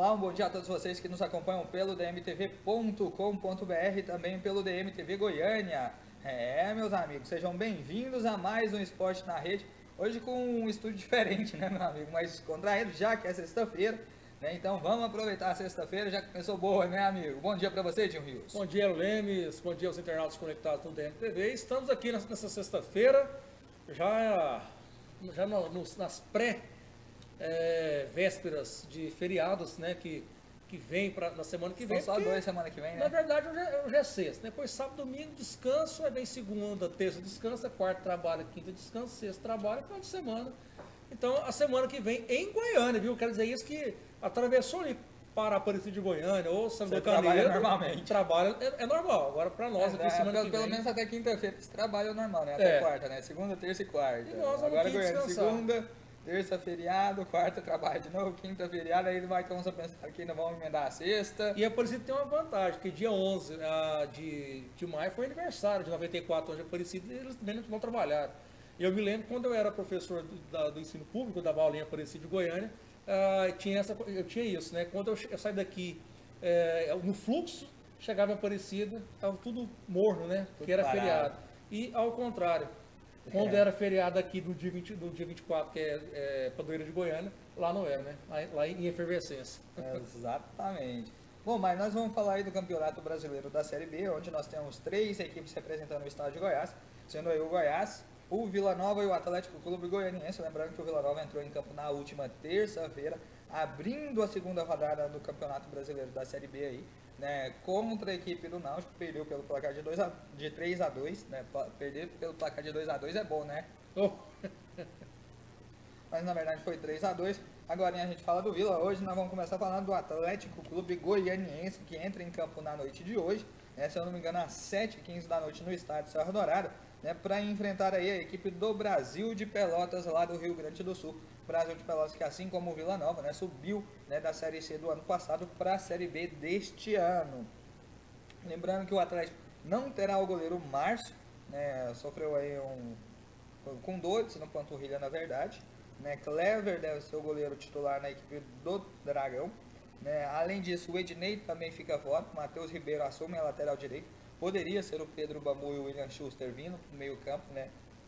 Olá, um bom dia a todos vocês que nos acompanham pelo dmtv.com.br e também pelo DMTV Goiânia. Meus amigos, sejam bem-vindos a mais um Esporte na Rede. Hoje com um estúdio diferente, né, meu amigo? Mais contraído, já que é sexta-feira, né? Então vamos aproveitar a sexta-feira, já começou boa, né, amigo? Bom dia para você, Dinho Rios. Bom dia, Lemes. Bom dia aos internautas conectados no DMTV. Estamos aqui nessa sexta-feira, nas pré-vésperas de feriados, né, que vem na semana que vem. São só dois semana que vem, né? Na verdade, hoje é sexta. Depois sábado, domingo, descanso. Aí vem segunda, terça, descansa. Quarta, trabalha. Quinta, descansa. Sexta, trabalha. Final de semana. Então, a semana que vem em Goiânia, viu? Quero dizer isso que atravessou ali para Aparecida de Goiânia ou São Canedo. Trabalha normalmente. Trabalha, é normal. Agora, para nós, aqui semana que vem. Pelo menos até quinta-feira esse trabalho é normal, né? Até quarta, né? Segunda, terça e quarta. E nós agora Goiânia, descansar. segunda, terça feriado, quarta trabalho de novo, quinta feriado, aí vai ter uns a pensar que ainda vão emendar a sexta. E a Aparecida tem uma vantagem, que dia 11 de maio foi aniversário de 94 anos de Aparecida e eles também não vão trabalhar. Eu me lembro quando eu era professor do ensino público, eu dava aulinha em Aparecida de Goiânia, eu tinha isso, né? Quando eu saí daqui no fluxo, chegava em Aparecida, estava tudo morno, né? Porque era feriado. E ao contrário, quando era feriado aqui do dia 24, que é Padroeira de Goiânia, lá não era, né? Lá em efervescência. Exatamente. Bom, mas nós vamos falar aí do Campeonato Brasileiro da Série B, onde nós temos 3 equipes representando o estado de Goiás, sendo aí o Goiás, o Vila Nova e o Atlético Clube Goianiense. Lembrando que o Vila Nova entrou em campo na última terça-feira, abrindo a segunda rodada do Campeonato Brasileiro da Série B aí, né, contra a equipe do Náutico, perdeu pelo placar de 3-2, né? Perder pelo placar de 2-2 é bom, né? Oh. Mas na verdade foi 3-2. Agora a gente fala do Vila. Hoje nós vamos começar falando do Atlético Clube Goianiense, que entra em campo na noite de hoje, né, se eu não me engano às 7h15 da noite no estádio Serra Dourada, né, para enfrentar aí a equipe do Brasil de Pelotas lá do Rio Grande do Sul. Brasil de Pelotas que, assim como o Vila Nova, né, subiu, né, da Série C do ano passado para a Série B deste ano. Lembrando que o Atlético não terá o goleiro Márcio, né, sofreu aí com dores no panturrilha, na verdade, né. Clever deve ser o goleiro titular na equipe do Dragão, né. Além disso, o Ednei também fica fora, Matheus Ribeiro assume a lateral direito, poderia ser o Pedro Bambu e o William Schuster vindo para o meio campo, né.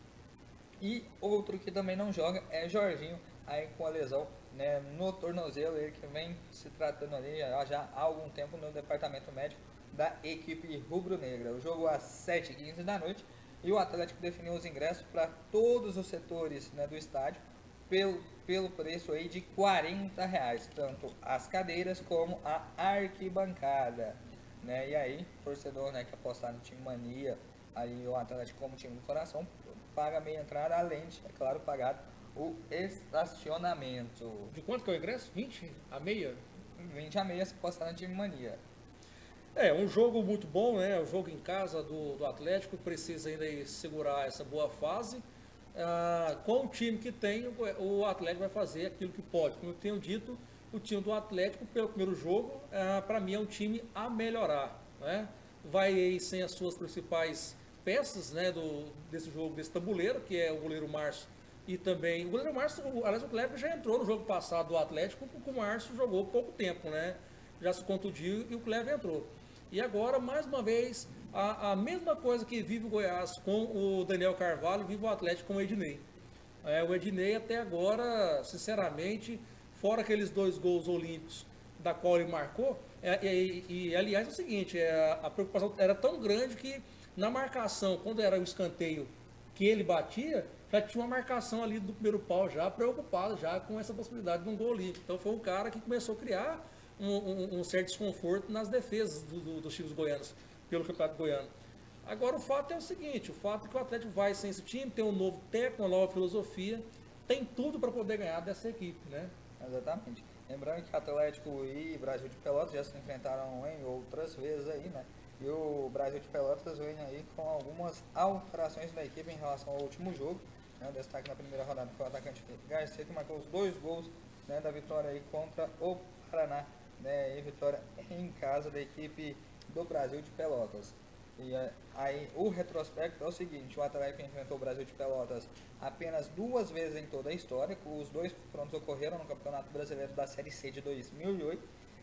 E outro que também não joga é Jorginho, aí com a lesão, né, no tornozelo, ele que vem se tratando ali já há algum tempo no departamento médico da equipe rubro-negra. O jogo às 7h15 da noite e o Atlético definiu os ingressos para todos os setores, né, do estádio pelo preço aí de R$40, tanto as cadeiras como a arquibancada, né? E aí, torcedor, né, que apostar no time mania, aí o Atlético como time do coração, paga meia entrada, além de, é claro, pagar o estacionamento. De quanto que é o ingresso? 20 a meia? 20 a meia se apostar no time mania. Um jogo muito bom, né? O jogo em casa do Atlético, precisa ainda segurar essa boa fase. Com o time que tem, o Atlético vai fazer aquilo que pode. Como eu tenho dito, o time do Atlético, pelo primeiro jogo, para mim é um time a melhorar, né? Vai aí sem as suas principais peças, né, desse jogo, desse tabuleiro, que é o goleiro Márcio e também... O goleiro Márcio, aliás, o Cleber já entrou no jogo passado do Atlético, porque o Márcio jogou pouco tempo, né? Já se contundiu e o Cleber entrou. E agora, mais uma vez, a mesma coisa que vive o Goiás com o Daniel Carvalho, vive o Atlético com o Ednei. O Ednei até agora, sinceramente, fora aqueles 2 gols olímpicos da qual ele marcou, aliás é o seguinte, a preocupação era tão grande que na marcação, quando era o escanteio que ele batia, já tinha uma marcação ali do primeiro pau já preocupado já com essa possibilidade de um gol olímpico. Então foi um cara que começou a criar um certo desconforto nas defesas dos times goianos, pelo Campeonato Goiano. Agora o fato é o seguinte, o fato é que o Atlético vai sem esse time, tem um novo técnico, uma nova filosofia, tem tudo para poder ganhar dessa equipe, né? Exatamente. Lembrando que Atlético e Brasil de Pelotas já se enfrentaram em outras vezes aí, né? E o Brasil de Pelotas vem aí com algumas alterações da equipe em relação ao último jogo, né? Destaque na primeira rodada foi o atacante Felipe Garcia, que marcou os 2 gols, né, da vitória aí contra o Paraná, né? E vitória em casa da equipe do Brasil de Pelotas. E aí o retrospecto é o seguinte: o Atlético enfrentou o Brasil de Pelotas apenas 2 vezes em toda a história. Os 2 confrontos ocorreram no Campeonato Brasileiro da Série C de 2008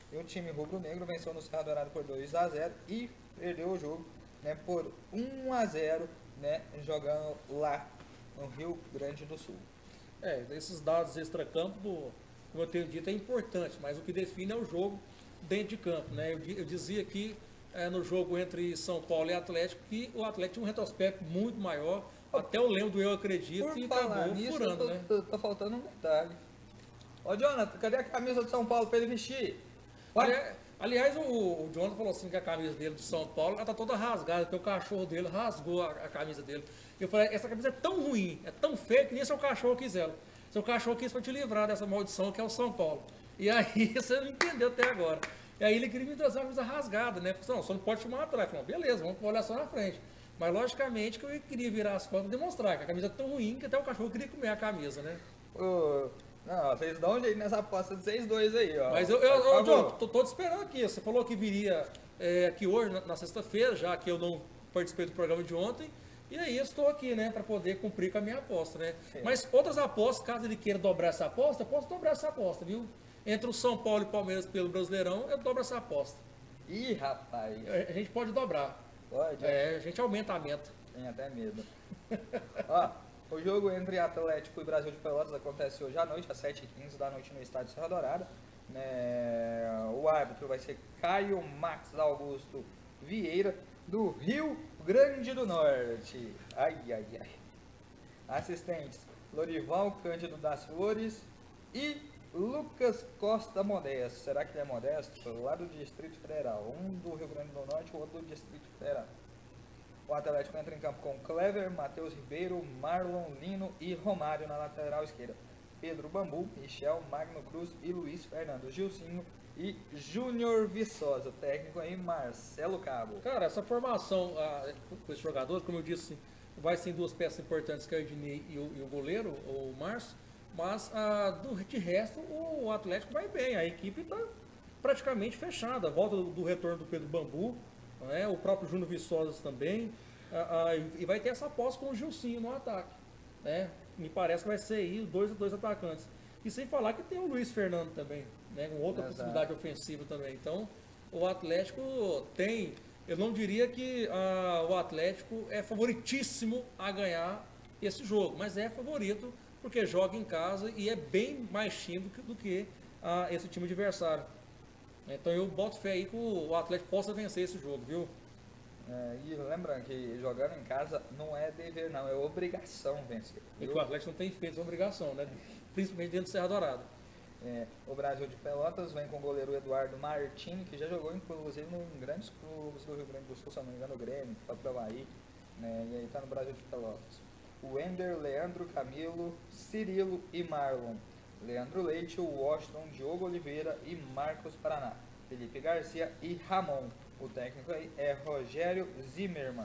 E o time rubro-negro venceu no Serra Dourada por 2-0 e perdeu o jogo, né, por 1-0, né, jogando lá no Rio Grande do Sul. Esses dados extracampo, como eu tenho dito, é importante, mas o que define é o jogo dentro de campo, né? Eu dizia que no jogo entre São Paulo e Atlético, que o Atlético tinha um retrospecto muito maior, até eu lembro do Eu Acredito Por e falar acabou nisso, furando, né? tá faltando um detalhe. Ô, Jonathan, cadê a camisa de São Paulo pra ele vestir? Aliás, o Jonathan falou assim que a camisa dele de São Paulo ela tá toda rasgada, porque o cachorro dele rasgou a camisa dele. Eu falei, essa camisa é tão ruim, é tão feia que nem seu cachorro quis ela. Seu cachorro quis pra te livrar dessa maldição que é o São Paulo. E aí você não entendeu até agora. E aí ele queria me trazer uma camisa rasgada, né? Porque não, só não pode filmar atrás. Eu falei, beleza, vamos olhar só na frente. Mas logicamente que eu queria virar as costas e demonstrar que a camisa é tão ruim que até o cachorro queria comer a camisa, né? Não, vocês dão um jeito nessa aposta de vocês dois aí, ó. Mas John, tô te esperando aqui. Você falou que viria aqui hoje, na sexta-feira, já que eu não participei do programa de ontem. E aí eu estou aqui, né, para poder cumprir com a minha aposta, né? Sim. Mas outras apostas, caso ele queira dobrar essa aposta, eu posso dobrar essa aposta, viu? Entre o São Paulo e o Palmeiras pelo Brasileirão, eu dobro essa aposta. Ih, rapaz. A gente pode dobrar. Pode? A gente aumenta a meta. Tem até medo. Ó, o jogo entre Atlético e Brasil de Pelotas acontece hoje à noite, às 7h15 da noite no estádio Serra Dourada. O árbitro vai ser Caio Max Augusto Vieira, do Rio Grande do Norte. Ai, ai, ai. Assistentes: Lorival Cândido das Flores e Lucas Costa Modesto. Será que ele é modesto? Lá do Distrito Federal. Um do Rio Grande do Norte, o outro do Distrito Federal. O Atlético entra em campo com Clever, Matheus Ribeiro, Marlon Lino e Romário na lateral esquerda. Pedro Bambu, Michel, Magno Cruz e Luiz Fernando, Gilcinho e Júnior Viçosa. O técnico aí, Marcelo Cabo. Cara, essa formação com esses jogadores, como eu disse, vai ser em duas peças importantes, que é o Ednei e o goleiro, o Márcio. Mas de resto, o Atlético vai bem. A equipe está praticamente fechada. A volta do retorno do Pedro Bambu, né? O próprio Júnior Viçosa também. E vai ter essa aposta com o Gilcinho no ataque, né? Me parece que vai ser aí dois atacantes. E sem falar que tem o Luiz Fernando também, né? Com outra possibilidade ofensiva também. Então, o Atlético tem... Eu não diria que o Atlético é favoritíssimo a ganhar esse jogo, mas é favorito porque joga em casa e é bem mais time do que esse time adversário. Então eu boto fé aí que o Atlético possa vencer esse jogo, viu? E lembrando que jogando em casa não é dever não, é obrigação vencer. E que o Atlético não tem feito essa obrigação, né? Principalmente dentro do Serra Dourada. O Brasil de Pelotas vem com o goleiro Eduardo Martini, que já jogou inclusive em grandes clubes do Rio Grande do Sul, se não me engano, o Grêmio, o Avaí, né? E aí está no Brasil de Pelotas. O Wender, Leandro, Camilo, Cirilo e Marlon. Leandro Leite, o Washington, Diogo Oliveira e Marcos Paraná. Felipe Garcia e Ramon. O técnico aí é Rogério Zimmermann.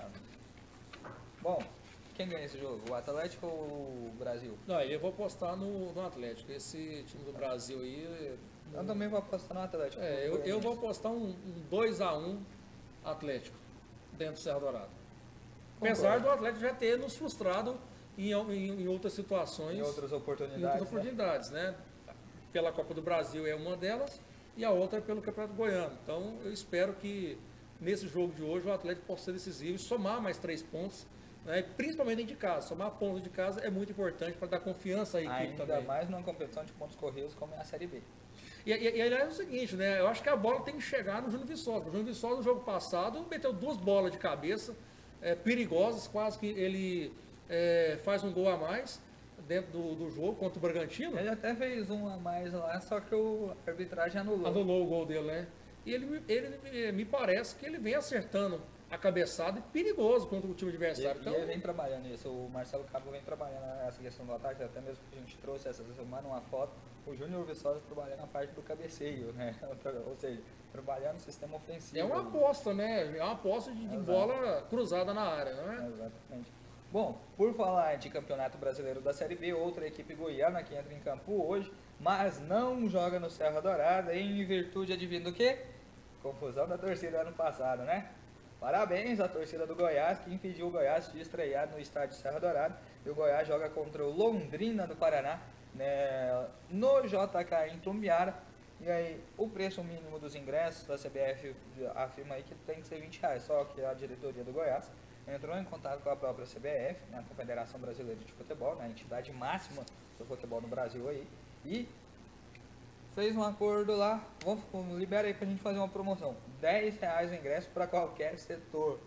Bom, quem ganha esse jogo? O Atlético ou o Brasil? Não, eu vou apostar no Atlético. Esse time do Brasil aí... Eu também vou apostar no Atlético. Eu vou apostar um 2-1 Atlético dentro do Serra Dourada. Apesar do Atlético já ter nos frustrado em outras situações. Em outras oportunidades. Né? Pela Copa do Brasil é uma delas e a outra é pelo Campeonato Goiano. Então eu espero que nesse jogo de hoje o Atlético possa ser decisivo e somar mais 3 pontos, né? Principalmente dentro de casa. Somar pontos de casa é muito importante para dar confiança à equipe também. Ainda mais numa competição de pontos corridos como é a Série B. E aliás é o seguinte, né? Eu acho que a bola tem que chegar no Júnior Viçosa. O Júnior Viçosa no jogo passado meteu 2 bolas de cabeça perigosas, quase que ele faz um gol a mais dentro do jogo contra o Bragantino. Ele até fez um a mais lá, só que a arbitragem anulou. Anulou o gol dele, né? E ele me parece que ele vem acertando a cabeçada e perigoso contra o time adversário. E ele vem trabalhando isso, o Marcelo Cabo vem trabalhando essa questão do ataque, até mesmo que a gente trouxe essa semana uma foto, o Júnior Viçosa trabalhando na parte do cabeceio, né? Ou seja, trabalhando no sistema ofensivo. É uma aposta, né? É uma aposta de bola cruzada na área, não é? Exatamente. Bom, por falar de Campeonato Brasileiro da Série B, outra equipe goiana que entra em campo hoje, mas não joga no Serra Dourada, em virtude, adivinha do quê? Confusão da torcida ano passado, né? Parabéns à torcida do Goiás, que impediu o Goiás de estrear no estádio Serra Dourada. E o Goiás joga contra o Londrina do Paraná, né, no JK em Tumbiara, E aí, o preço mínimo dos ingressos da CBF afirma aí que tem que ser R$ 20, só que a diretoria do Goiás entrou em contato com a própria CBF, né, a Confederação Brasileira de Futebol, né, a entidade máxima do futebol no Brasil aí, e fez um acordo lá, libera aí pra gente fazer uma promoção, R$ 10 o ingresso para qualquer setor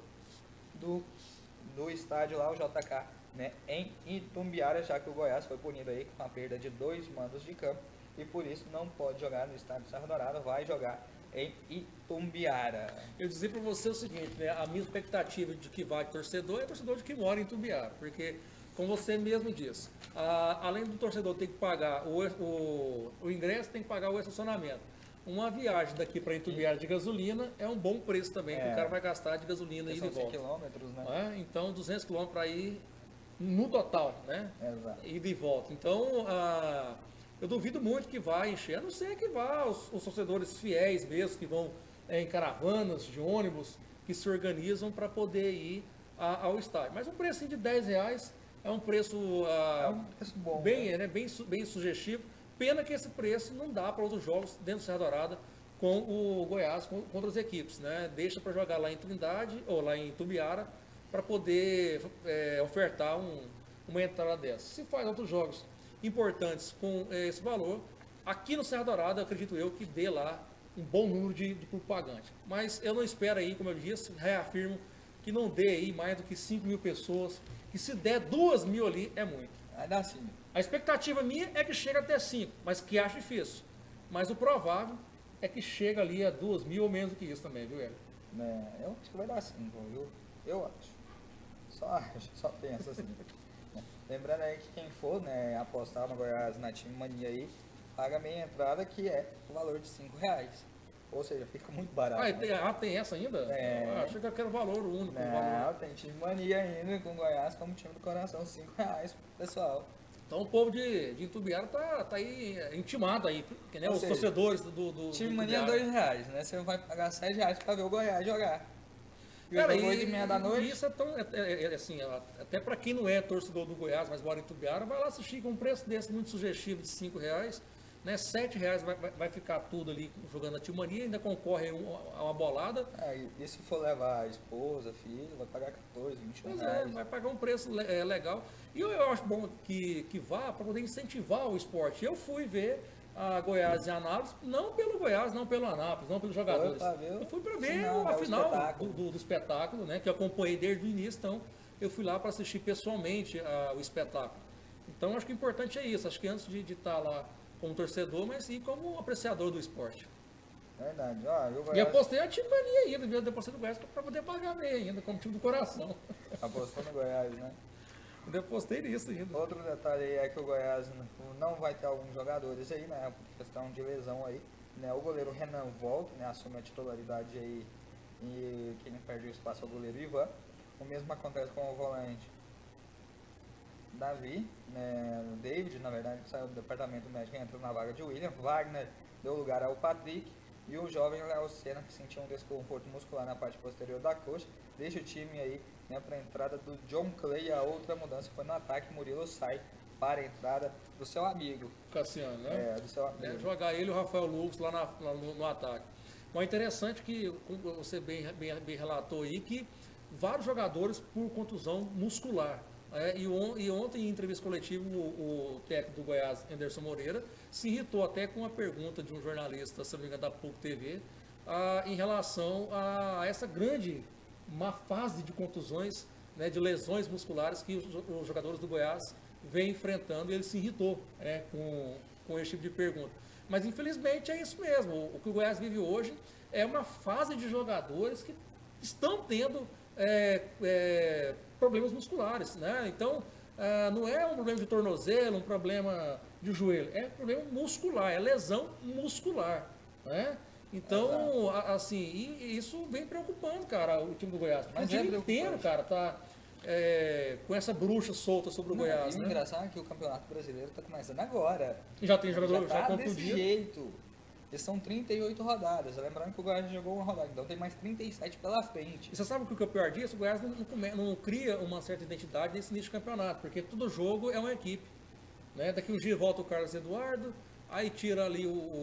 do estádio lá, o JK, né, em Itumbiara, já que o Goiás foi punido aí com a perda de 2 mandos de campo e por isso não pode jogar no estádio Serra Dourada, vai jogar em Itumbiara. Eu dizer para você o seguinte, né, a minha expectativa de que vai torcedor é torcedor de que mora em Itumbiara, porque, como você mesmo disse, além do torcedor ter que pagar o ingresso, tem que pagar o estacionamento. Uma viagem daqui para Itumbiara de gasolina é um bom preço também, que o cara vai gastar de gasolina aí de volta. 100 quilômetros, né? Então, 200 quilômetros para ir no total, né? Exato. E de volta. Então, eu duvido muito que vai encher, a não ser que vá os torcedores fiéis mesmo, que vão em caravanas de ônibus, que se organizam para poder ir ao estádio. Mas um preço de R$ 10 é um preço, bom, bem, né, bem sugestivo. Pena que esse preço não dá para outros jogos dentro do Serra Dourada com o Goiás, contra as equipes, né? Deixa para jogar lá em Trindade ou lá em Itumbiara para poder ofertar uma entrada dessa. Se faz outros jogos importantes com esse valor, aqui no Serra Dourada, acredito eu, que dê lá um bom número de público pagante. Mas eu não espero aí, como eu disse, reafirmo, que não dê aí mais do que 5.000 pessoas, que se der 2.000 ali, é muito. Vai dar sim. A expectativa minha é que chegue até 5, mas que acho difícil. Mas o provável é que chegue ali a 2.000 ou menos do que isso também, viu, Hélio? Eu acho que vai dar 5, viu? Eu acho. Só acho, só penso assim. Lembrando aí que quem for, né, apostar no Goiás na Time Mania aí, paga meia entrada, que é o valor de R$ 5. Ou seja, fica muito barato. Tem essa ainda? Eu acho que eu quero valor único. Não, tem Time Mania ainda com o Goiás como time do coração, R$ 5, pessoal. Então o povo de Itumbiara tá aí intimado aí, que, né, os torcedores do Time Mania é R$ 2, né? Você vai pagar R$ 7 para ver o Goiás jogar. E cara, o 8h30 da noite. Isso é tão, assim, até para quem não é torcedor do Goiás, mas mora em Itumbiara, vai lá assistir com um preço desse muito sugestivo de R$ 5, né? R$ 7 vai ficar tudo ali jogando a Time Mania, ainda concorre a uma bolada. E se for levar a esposa, filho, vai pagar 14, 21 Pois reais. vai pagar um preço legal. E eu acho bom que vá para poder incentivar o esporte. Eu fui ver a Goiás e Anápolis, não pelo Goiás, não pelo Anápolis, não pelos jogadores. Eu fui para ver a final do espetáculo, né, que eu acompanhei desde o início, então eu fui lá para assistir pessoalmente o espetáculo. Então acho que o importante é isso, acho que antes de estar lá como torcedor, mas sim como apreciador do esporte. Verdade. E apostei a Time Mania ainda, viu? Eu apostei no Goiás para poder pagar meio ainda, como time do coração. Apostou no Goiás, né? Eu apostei nisso ainda. Outro detalhe aí é que o Goiás não vai ter alguns jogadores aí, né? Por questão de lesão aí. Né? O goleiro Renan volta, né? Assume a titularidade aí e quem perde o espaço é o goleiro Ivan. O mesmo acontece com o volante Davi, né? David, na verdade, que saiu do departamento médico e entrou na vaga de William. Wagner deu lugar ao Patrick. E o jovem Léo Senna, que sentiu um desconforto muscular na parte posterior da coxa, deixa o time aí, né, para a entrada do John Clay. A outra mudança foi no ataque, Murilo sai para a entrada do seu amigo. Cassiano, né? Do seu amigo. Jogar ele e o Rafael Lucas lá no ataque. Mas é interessante que, como você bem relatou aí, que vários jogadores por contusão muscular. E ontem, em entrevista coletiva, o técnico do Goiás, Anderson Moreira, se irritou até com uma pergunta de um jornalista, se não me engano, da PUC TV, em relação a essa grande má fase de contusões, né, de lesões musculares que os jogadores do Goiás vêm enfrentando, e ele se irritou com esse tipo de pergunta. Mas, infelizmente, é isso mesmo. O que o Goiás vive hoje é uma fase de jogadores que estão tendo problemas musculares, né? Então, não é um problema de tornozelo, um problema de joelho, é problema muscular, é lesão muscular, né? Então, assim, e isso vem preocupando, cara, o time do Goiás. Mas o time inteiro, cara, tá com essa bruxa solta sobre o Goiás, né? O engraçado é que o Campeonato Brasileiro tá começando agora. Já tem jogador já desse jeito. E são 38 rodadas. Lembrando que o Goiás jogou uma rodada, então tem mais 37 pela frente. E você sabe o que é o pior disso? O Goiás não cria uma certa identidade nesse início de campeonato, porque todo jogo é uma equipe. Né? Daqui um dia volta o Carlos Eduardo, aí tira ali o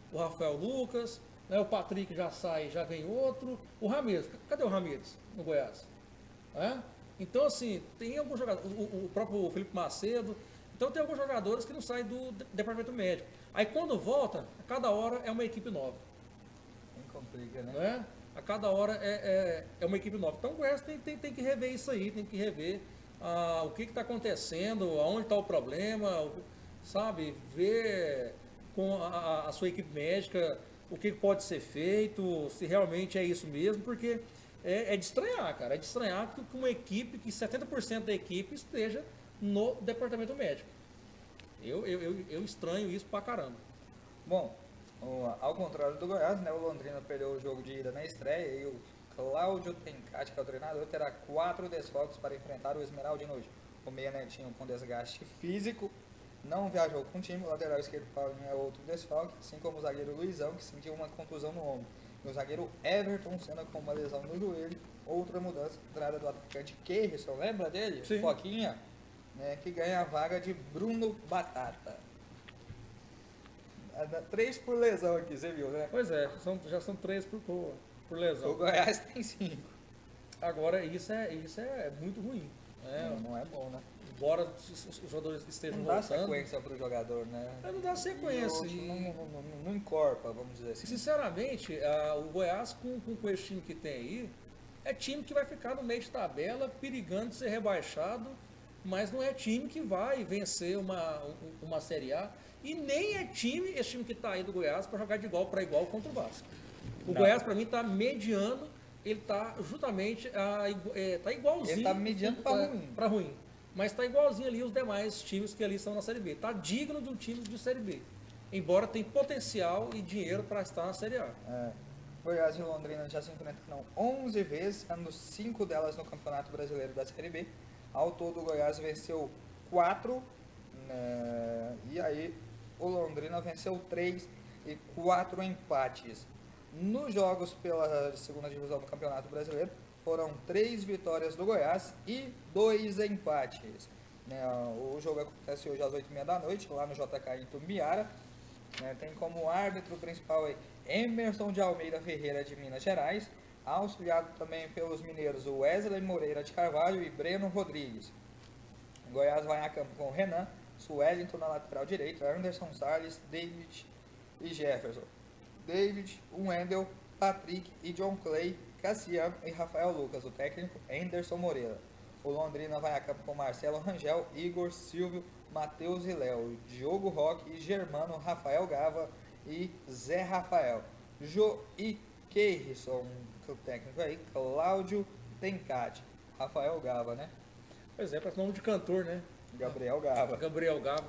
o Rafael Lucas, né? O Patrick já sai, já vem outro. O Ramires, cadê o Ramires no Goiás? Então, assim, tem alguns jogadores, o próprio Felipe Macedo. Então, tem alguns jogadores que não saem do departamento médico. Aí, quando volta, a cada hora é uma equipe nova. Bem complica, né? Não é? A cada hora é uma equipe nova. Então, o Goiás tem que rever isso aí, tem que rever o que está acontecendo, aonde está o problema, sabe? Ver com a sua equipe médica o que pode ser feito, se realmente é isso mesmo, porque é de estranhar, cara. É de estranhar que uma equipe, que 70% da equipe esteja no departamento médico. Eu estranho isso pra caramba. Bom, ao contrário do Goiás, né, o Londrina perdeu o jogo de ida na estreia e o Cláudio Tencati, que é o treinador, terá 4 desfalques para enfrentar o Esmeraldino hoje. O meia Netinho com desgaste físico não viajou com o time, o lateral esquerdo Paulinho é outro desfalque, assim como o zagueiro Luizão, que sentiu uma contusão no ombro. E o zagueiro Everton Senna com uma lesão no joelho. Outra mudança, entrada do atacante Keirson, lembra dele? Sim. Foquinha, né, que ganha a vaga de Bruno Batata. 3 por lesão aqui, você viu, né? Pois é, já são 3 por lesão. O Goiás tem 5. Agora, isso é muito ruim. Né? Não é bom, né? Embora os jogadores estejam Não dá voltando. sequência pro jogador, né? Não dá sequência. Não encorpa, vamos dizer assim. Sinceramente, o Goiás, com esse time que tem aí, é time que vai ficar no meio de tabela, perigando de ser rebaixado, mas não é time que vai vencer uma Série A. E nem é esse time que está aí do Goiás, para jogar de igual para igual contra o Vasco. O Goiás, para mim, está mediano, ele está justamente, está igualzinho. Ele está mediano para ruim. Mas está igualzinho ali os demais times que ali estão na Série B. Está digno de um time de Série B. Embora tenha potencial e dinheiro para estar na Série A. Goiás e Londrina já se enfrentaram 11 vezes, sendo 5 delas no Campeonato Brasileiro da Série B. Ao todo, o Goiás venceu 4, né? E aí o Londrina venceu 3 e 4 empates. Nos jogos pela segunda divisão do Campeonato Brasileiro, foram 3 vitórias do Goiás e 2 empates. O jogo acontece hoje às 8h30 da noite, lá no JK em Tumbiara. Tem como árbitro principal Emerson de Almeida Ferreira, de Minas Gerais, auxiliado também pelos mineiros Wesley Moreira de Carvalho e Breno Rodrigues. O Goiás vai a campo com Renan, Suelton na lateral direita, Anderson Salles, David e Jefferson. David, Wendel, Patrick e John Clay, Cassiano e Rafael Lucas. O técnico Anderson Moreira. O Londrina vai a campo com Marcelo Rangel, Igor, Silvio, Matheus e Léo, Diogo Roque e Germano, Rafael Gava e Zé Rafael. E Keirson, o técnico aí, Cláudio Tencati. Rafael Gava, né? Pois é, parece nome de cantor, né? Gabriel Gava. Gabriel Gava.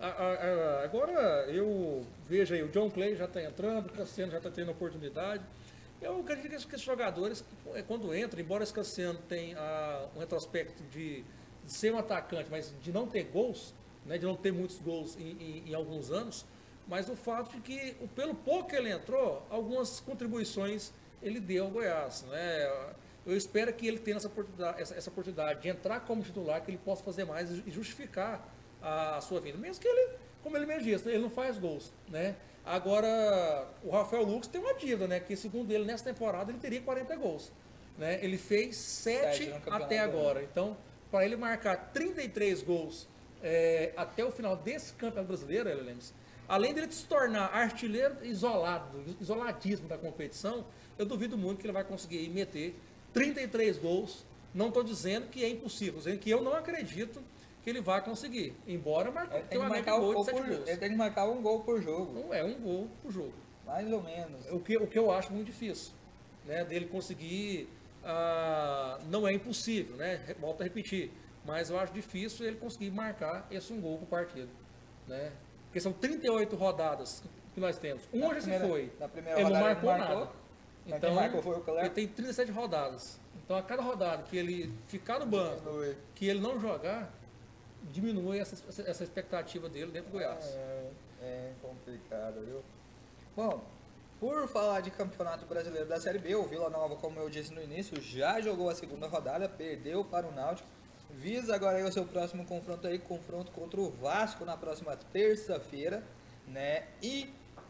Agora eu vejo aí, o John Clay já está entrando, o Cassiano já está tendo oportunidade. Eu acredito que esses jogadores, quando entram, embora esse Cassiano tenha um retrospecto de ser um atacante, mas de não ter gols, né, de não ter muitos gols em alguns anos, mas o fato de que, pelo pouco que ele entrou, algumas contribuições ele deu ao Goiás. Né? Eu espero que ele tenha essa oportunidade de entrar como titular, que ele possa fazer mais e justificar a sua vinda. Mesmo que ele, como ele mesmo disse, ele não faz gols. Né? Agora, o Rafael Lucas tem uma dívida, né? Que segundo ele, nessa temporada, ele teria 40 gols. Né? Ele fez 7 até agora. Então, para ele marcar 33 gols até o final desse Campeonato Brasileiro, Lemos, além dele se tornar artilheiro isoladíssimo da competição, eu duvido muito que ele vai conseguir meter 33 gols. Não estou dizendo que é impossível, dizendo que eu não acredito que ele vai conseguir, embora tenha uma média boa de 7 gols. Ele tem que marcar um gol por jogo. Um gol por jogo. Mais ou menos. O que eu acho muito difícil, né, dele conseguir, não é impossível, né, volto a repetir, mas eu acho difícil ele conseguir marcar esse um gol por partido. Né, porque são 38 rodadas que nós temos. Já se foi. Na primeira ele rodada não marcou nada. Então, marcou foi o ele tem 37 rodadas. Então, a cada rodada que ele ficar no banco, que ele não jogar, diminui essa expectativa dele dentro do Goiás. É complicado, viu? Bom, por falar de Campeonato Brasileiro da Série B, o Vila Nova, como eu disse no início, já jogou a segunda rodada, perdeu para o Náutico. Visa agora aí o seu próximo confronto contra o Vasco na próxima terça-feira, né? E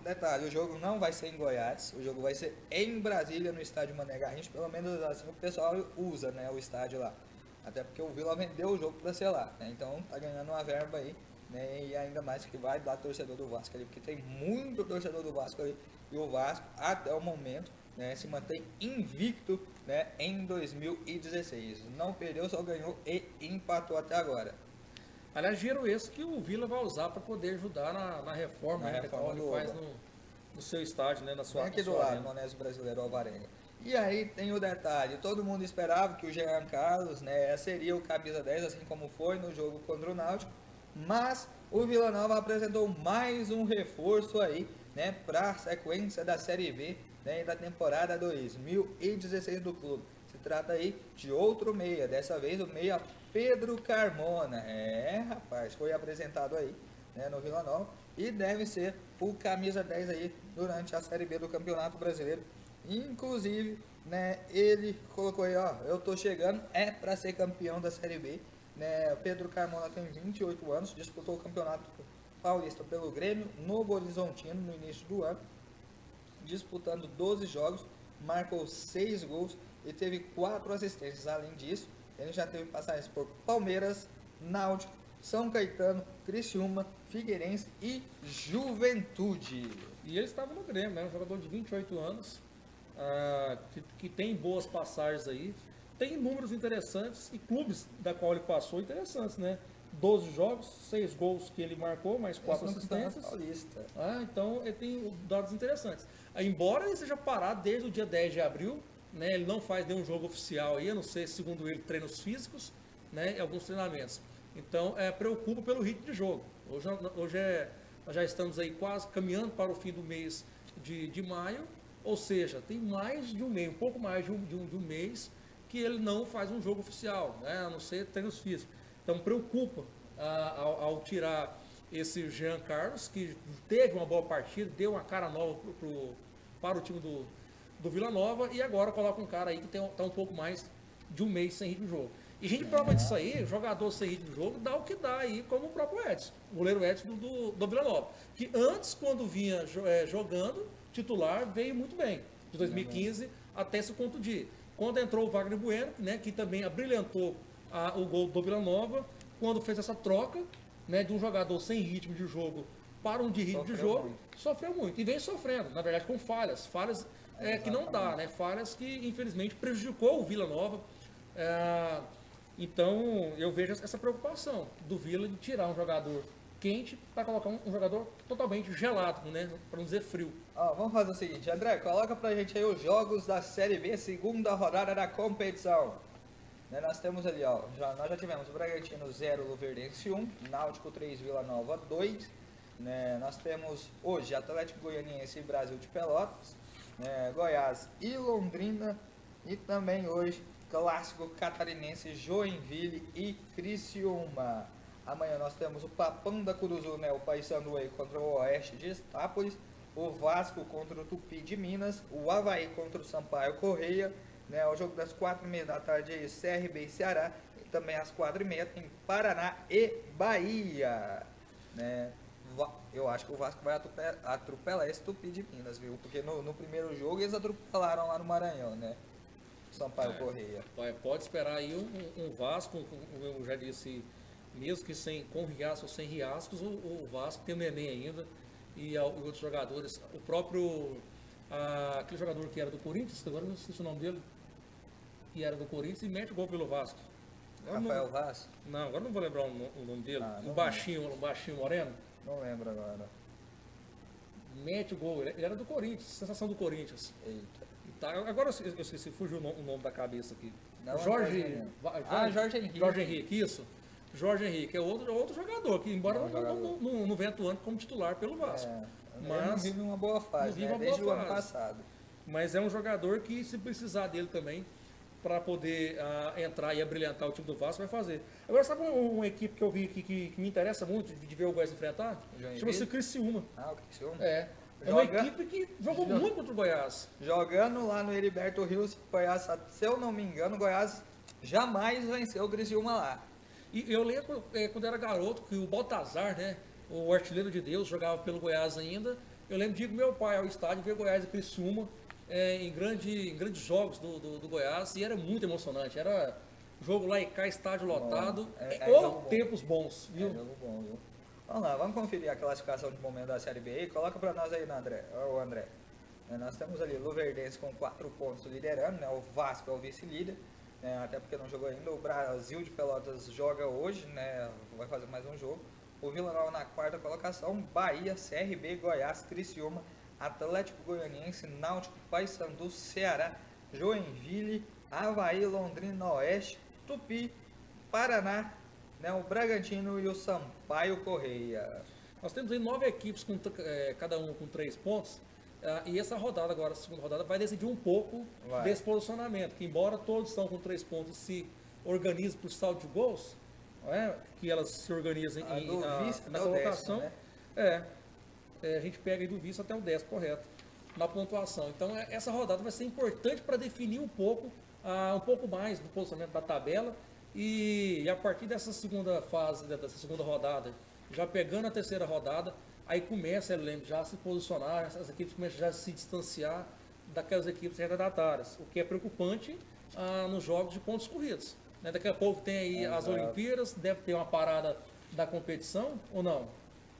detalhe, o jogo não vai ser em Goiás, o jogo vai ser em Brasília, no estádio Mané Garrincha, pelo menos assim o pessoal usa, né, o estádio lá. Até porque o Vila vendeu o jogo para ser lá, né, então tá ganhando uma verba aí, né, e ainda mais que vai dar torcedor do Vasco ali, porque tem muito torcedor do Vasco ali, e o Vasco, até o momento, né, se mantém invicto, né, em 2016. Não perdeu, só ganhou e empatou até agora. Aliás, dinheiro esse que o Vila vai usar para poder ajudar na reforma, Na né, reforma que do ele faz Oba. no seu estádio, né, na sua Vem aqui na do sua lado, arena. Monésio Brasileiro Alvarenga. E aí tem o detalhe, todo mundo esperava que o Jean Carlos, né, seria o camisa 10, assim como foi no jogo contra o Náutico, mas o Vila Nova apresentou mais um reforço aí, né, para a sequência da Série B, né, da temporada 2016 do clube. Se trata aí de outro meia, dessa vez o meia Pedro Carmona. Rapaz, foi apresentado aí, né, no Vila Nova e deve ser o camisa 10 aí durante a Série B do Campeonato Brasileiro. Inclusive, né, ele colocou aí, ó, eu tô chegando, é para ser campeão da Série B, né? Pedro Carmona tem 28 anos, disputou o Campeonato Paulista pelo Grêmio, Novo Horizontino no início do ano, disputando 12 jogos, marcou 6 gols e teve 4 assistências. Além disso, ele já teve passagens por Palmeiras, Náutico, São Caetano, Criciúma, Figueirense e Juventude. E ele estava no Grêmio, né, um jogador de 28 anos, que tem boas passagens aí, tem números interessantes e clubes da qual ele passou interessantes, né? 12 jogos, 6 gols que ele marcou, mais 4 assistências. Paulista. Então ele tem dados interessantes. Embora ele seja parado desde o dia 10 de abril, né? Ele não faz nenhum jogo oficial aí, a não ser, segundo ele, treinos físicos, né? E alguns treinamentos. Então preocupa pelo ritmo de jogo. Hoje nós já estamos aí quase caminhando para o fim do mês de maio, ou seja, tem mais de um mês, um pouco mais de um mês que ele não faz um jogo oficial, né? A não ser treinos físicos. Então preocupa ao tirar esse Jean Carlos, que teve uma boa partida, deu uma cara nova para o time do Vila Nova, e agora coloca um cara aí que está um pouco mais de um mês sem ritmo de jogo. E a gente prova disso aí, jogador sem ritmo de jogo, dá o que dá aí, como o próprio Edson, o goleiro Edson do Vila Nova, que antes, quando vinha jogando, titular, veio muito bem, de 2015 até esse contundir. Quando entrou o Wagner Bueno, né, que também abrilhantou o gol do Vila Nova, quando fez essa troca, né, de um jogador sem ritmo de jogo para um de ritmo de jogo, sofreu muito. E vem sofrendo, na verdade, com falhas que não dá, né, falhas que infelizmente prejudicou o Vila Nova. Então eu vejo essa preocupação do Vila de tirar um jogador quente para colocar um jogador totalmente gelado, né, para não dizer frio. Vamos fazer o seguinte, André, coloca pra gente aí os jogos da Série B, segunda rodada da competição. Né, nós temos ali, ó, nós já tivemos Bragantino 0, Luverdense 1, Náutico 3, Vila Nova 2. Né, nós temos hoje Atlético Goianiense e Brasil de Pelotas, né, Goiás e Londrina, e também hoje Clássico Catarinense, Joinville e Criciúma. Amanhã nós temos o Papão da Curuzu, né, o Paysandu aí contra o Oeste de Estápolis, o Vasco contra o Tupi de Minas, o Avaí contra o Sampaio Correia, né, o jogo das 4h30 da tarde aí, CRB e Ceará, e também às 4h30 tem Paraná e Bahia, né. Eu acho que o Vasco vai atropelar esse Tupi de Minas, viu, porque no primeiro jogo eles atropelaram lá no Maranhão, né, Sampaio Correia. Pode esperar aí um Vasco, como eu já disse, mesmo que com riascos ou sem riascos, o Vasco tem o Neném ainda e outros jogadores. O próprio, aquele jogador que era do Corinthians, agora não sei o nome dele, que era do Corinthians e mete gol pelo Vasco. Rafael Vaz? Não, agora não vou lembrar o nome dele. Um baixinho moreno. Não lembro agora. Mete o gol, ele era do Corinthians, sensação do Corinthians. Eita. Agora eu esqueci, fugiu o nome da cabeça aqui. Não, Jorge Henrique. Jorge Henrique, isso. Jorge Henrique é outro jogador, que embora não venha atuando como titular pelo Vasco. Mas não vive uma boa fase, né? Desde o ano passado. Mas é um jogador que, se precisar dele também, para poder entrar e abrilhantar o time do Vasco, vai fazer. Agora, sabe uma equipe que eu vi aqui que me interessa muito de ver o Goiás enfrentar? Chama-se Criciúma. O Criciúma? É uma equipe que jogou muito contra o Goiás. Jogando lá no Heriberto Rios, Goiás, se eu não me engano, o Goiás jamais venceu o Criciúma lá. E eu lembro, quando era garoto, que o Baltazar, né, o artilheiro de Deus, jogava pelo Goiás ainda, Eu lembro de ir com meu pai ao estádio ver Goiás e Criciúma em grandes jogos do Goiás e era muito emocionante. Era jogo lá e cá, estádio lotado, ou tempos bons, viu? É jogo bom, viu? Vamos lá, vamos conferir a classificação de momento da Série B aí. Coloca pra nós aí, André. Nós temos ali Luverdense com 4 pontos liderando, né? O Vasco é o vice-líder, né? Até porque não jogou ainda. O Brasil de Pelotas joga hoje, né? Vai fazer mais um jogo. O Vila Nova na 4ª colocação, Bahia, CRB, Goiás, Criciúma, Atlético Goianiense, Náutico, Paysandu, Ceará, Joinville, Avaí, Londrina Oeste, Tupi, Paraná, né? O Bragantino e o Sampaio Correia. Nós temos aí 9 equipes, cada um com 3 pontos. E essa rodada agora, a segunda rodada, vai decidir um pouco desse posicionamento. Que embora todos estão com 3 pontos e se organizem por saldo de gols, não é? Que elas se organizem na colocação, 10º, né? A gente pega aí do vice até o 10º, correto, na pontuação. Então essa rodada vai ser importante para definir um pouco mais do posicionamento da tabela. E a partir dessa segunda fase, dessa segunda rodada, já pegando a terceira rodada, aí começa, eu lembro, já a se posicionar, as equipes começam já a se distanciar daquelas equipes retardatárias, o que é preocupante nos jogos de pontos corridos. Né? Daqui a pouco tem aí as Olimpíadas, deve ter uma parada da competição ou não?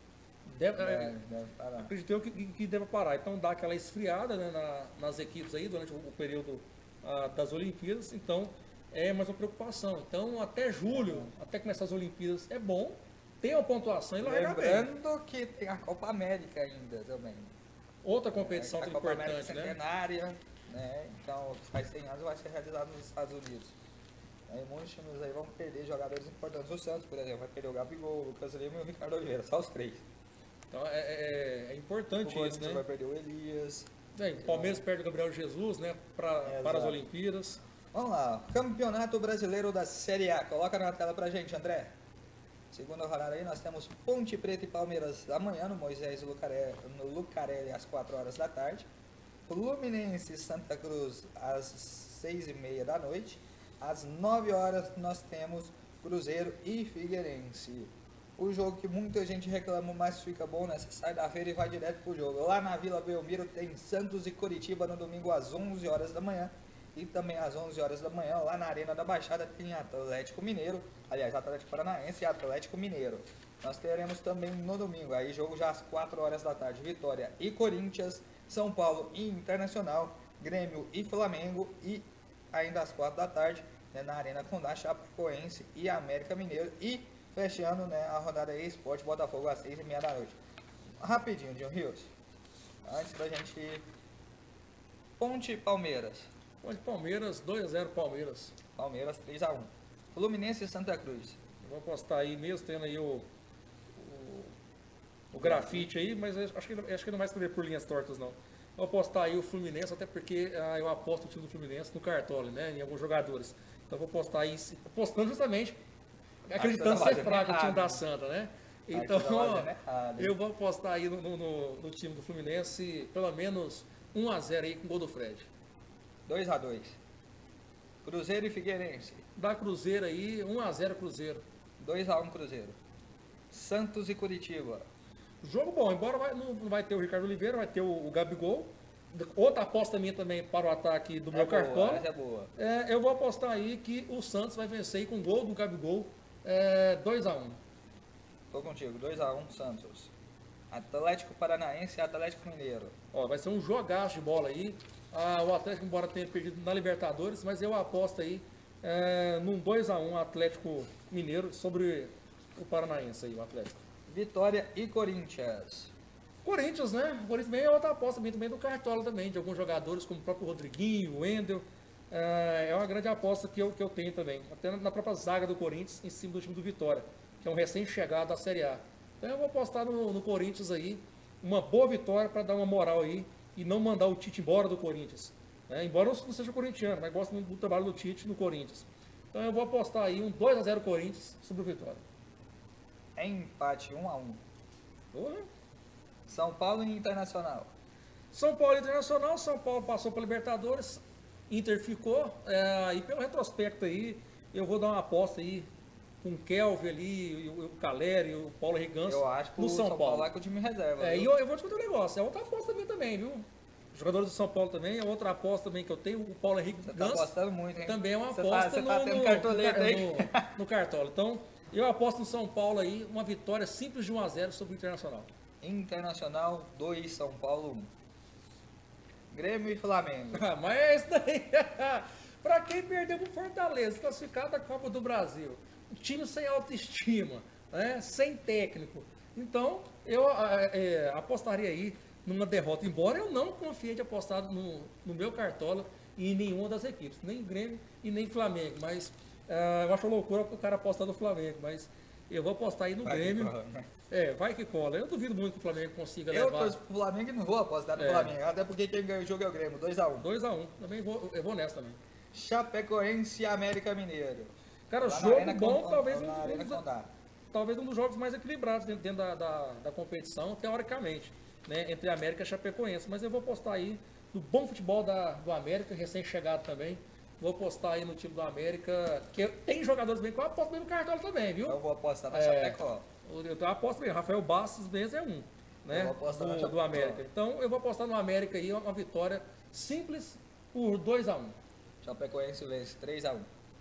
Deve parar. Acredito eu que deve parar. Então dá aquela esfriada, né, nas equipes aí durante o período das Olimpíadas. Então é mais uma preocupação. Então até julho, até começar as Olimpíadas, é bom ter uma pontuação e largar bem. Lembrando que tem a Copa América ainda também. Outra competição a Copa importante, América centenária, né? Então faz 100 anos, vai ser realizado nos Estados Unidos. Aí muitos times aí vão perder jogadores importantes. O Santos, por exemplo, vai perder o Gabigol, o Lucas Lima e o Ricardo Oliveira, só os 3. Então é importante isso, né? Vai perder o Elias. O Palmeiras perde o Gabriel Jesus, né, para as Olimpíadas. Vamos lá, Campeonato Brasileiro da Série A. Coloca na tela pra gente, André. Segunda rodada aí, nós temos Ponte Preta e Palmeiras amanhã, no Moisés Lucarelli, às 4 horas da tarde. Fluminense e Santa Cruz, às 6h30 da noite. Às 9 horas, nós temos Cruzeiro e Figueirense. O jogo que muita gente reclama, mas fica bom, né? Você sai da feira e vai direto pro jogo. Lá na Vila Belmiro tem Santos e Coritiba no domingo às 11 horas da manhã. E também às 11 horas da manhã, lá na Arena da Baixada, tem Atlético Mineiro. Aliás, Atlético Paranaense e Atlético Mineiro. Nós teremos também no domingo, aí jogo já às 4 horas da tarde, Vitória e Corinthians, São Paulo e Internacional, Grêmio e Flamengo. E ainda às 4 da tarde, né, na Arena Condá, Chapecoense e América Mineiro. E fechando, né, a rodada aí, Sport Botafogo às 6h30 da noite. Rapidinho, Dinho Rios. Antes da gente ir. Ponte e Palmeiras. Ponte Palmeiras, 2-0 Palmeiras. Palmeiras 3-1. Fluminense e Santa Cruz. Eu vou apostar aí, mesmo tendo aí o grafite aí, mas acho que não vai escrever por linhas tortas, não. Vou apostar aí o Fluminense, até porque eu aposto o time do Fluminense no Cartola, né, em alguns jogadores. Então vou apostar aí, apostando justamente, acreditando ser fraco o time da Santa, né? Então, eu vou apostar aí no time do Fluminense, pelo menos 1-0 aí com o gol do Fred. 2-2. Cruzeiro e Figueirense. Dá Cruzeiro aí, 1-0 Cruzeiro. 2-1 Cruzeiro. Santos e Curitiba. Jogo bom, embora não vai ter o Ricardo Oliveira, vai ter o Gabigol. Outra aposta minha também para o ataque do meu Cartola. Essa é boa. Eu vou apostar aí que o Santos vai vencer aí com gol do Gabigol, 2-1. Tô contigo, 2-1 Santos. Atlético Paranaense e Atlético Mineiro. Vai ser um jogaço de bola aí. O Atlético, embora tenha perdido na Libertadores, mas eu aposto aí num 2-1 Atlético Mineiro sobre o Paranaense aí, o Atlético. Vitória e Corinthians. Corinthians, né? O Corinthians também é outra aposta também do Cartola também, de alguns jogadores como o próprio Rodriguinho, o Wendel. É uma grande aposta que eu tenho também. Até na própria zaga do Corinthians, em cima do time do Vitória, que é um recém-chegado da Série A. Então eu vou apostar no Corinthians aí, uma boa vitória para dar uma moral aí e não mandar o Tite embora do Corinthians. Embora eu não seja corintiano, mas gosto muito do trabalho do Tite no Corinthians. Então eu vou apostar aí um 2-0 Corinthians sobre o Vitória. Empate 1-1. São Paulo e Internacional. São Paulo e Internacional. São Paulo passou para Libertadores. Inter ficou. E pelo retrospecto aí, eu vou dar uma aposta aí com o Kelvin ali, e o Caleri, o Paulo Riganço Eu acho que no o São Paulo. vai com o time reserva. E viu? eu vou te contar um negócio, é outra aposta minha também, viu? Jogadores do São Paulo também, é outra aposta também que eu tenho, o Paulo Henrique Você tá Ganso apostando muito, hein? também é uma Você aposta você tá tendo cartoleta aí? no Cartola. Então, eu aposto no São Paulo aí, uma vitória simples de 1-0 sobre o Internacional. Internacional 2, São Paulo 1. Grêmio e Flamengo. Mas é isso daí. Pra quem perdeu pro Fortaleza, classificado da Copa do Brasil. Um time sem autoestima, né? Sem técnico. Então, eu apostaria aí numa derrota. Embora eu não confie de apostar no meu Cartola em nenhuma das equipes. Nem Grêmio e nem Flamengo. Mas eu acho loucura o cara apostar no Flamengo. Mas eu vou apostar aí no Grêmio. Vai que cola. Eu duvido muito que o Flamengo consiga Eu levar. torço pro Flamengo e não vou apostar no Flamengo. Até porque quem ganha o jogo é o Grêmio, 2x1. 2-1. Também eu vou nessa também. Chapecoense e América Mineiro. Cara, Lá na jogo Arena bom, Con- talvez na Arena Condá. talvez um dos jogos mais equilibrados dentro da competição, teoricamente, né, entre América e Chapecoense. Mas eu vou apostar aí no bom futebol do América, recém-chegado também. Vou apostar aí no time do América, que tem jogadores bem que eu aposto bem no Cartola também, viu? Eu vou apostar na Chapecó. Eu aposto bem, Rafael Bastos mesmo é um, né, Eu vou apostar na do Chapecó. América. Então eu vou apostar no América aí, uma vitória simples por 2-1. Chapecoense vence 3x1.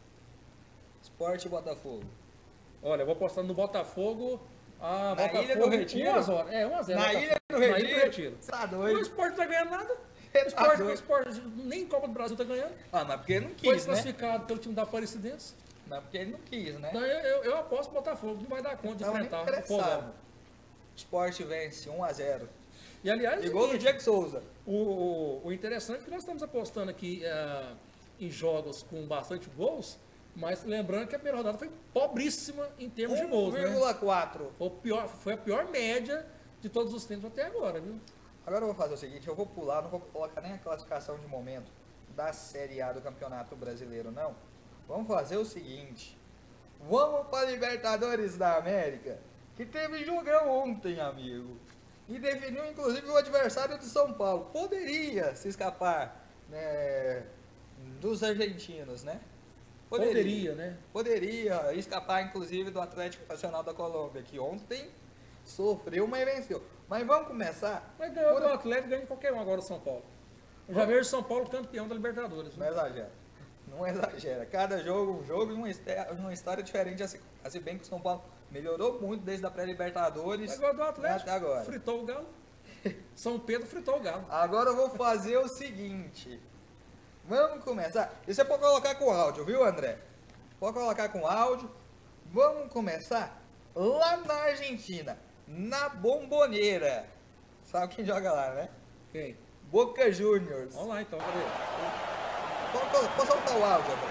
Sport e Botafogo. Olha, eu vou apostar no Botafogo. Na Botafogo, Ilha do Retiro? 1 horas. 1-0. Na Botafogo. Ilha do Na Ilha do Retiro? Retiro. Tá O doido. esporte não tá ganhando nada. Tá O doido. esporte nem Copa do Brasil tá ganhando. Ah, mas porque ele não Foi quis, né? desclassificado pelo time da Aparecidense. Mas porque ele não quis, né? Então eu aposto no Botafogo, não vai dar conta de Tava nem enfrentar o interessado. Fogão. Sport vence 1x0. E aliás, E gol do Diego Souza. o interessante é que nós estamos apostando aqui em jogos com bastante gols, mas lembrando que a primeira rodada foi pobríssima em termos de gols, né? 1,4. Foi a pior média de todos os tempos até agora, viu? Agora eu vou fazer o seguinte, eu vou pular, não vou colocar nem a classificação de momento da Série A do Campeonato Brasileiro, não. Vamos fazer o seguinte, vamos para Libertadores da América, que teve jogão ontem, amigo. E definiu inclusive o adversário de São Paulo. Poderia se escapar, né, dos argentinos, né? Poderia, né? Poderia escapar, inclusive, do Atlético Nacional da Colômbia, que ontem sofreu, mas venceu. Mas vamos começar. Mas ganhou do Atlético, ganha de qualquer um agora o São Paulo. Eu já vejo São Paulo campeão da Libertadores. Não exagera. Não exagera. Cada jogo, um jogo e uma história diferente. Assim bem que o São Paulo melhorou muito desde a pré-Libertadores Agora do Atlético, até agora. fritou o Galo. São Pedro fritou o Galo. Agora eu vou fazer o seguinte. Vamos começar. Isso é para colocar com áudio, viu, André? Pode colocar com áudio. Vamos começar lá na Argentina, na Bomboneira. Sabe quem joga lá, né? Quem? Boca Juniors. Vamos lá então, cadê? Pode soltar o áudio, André.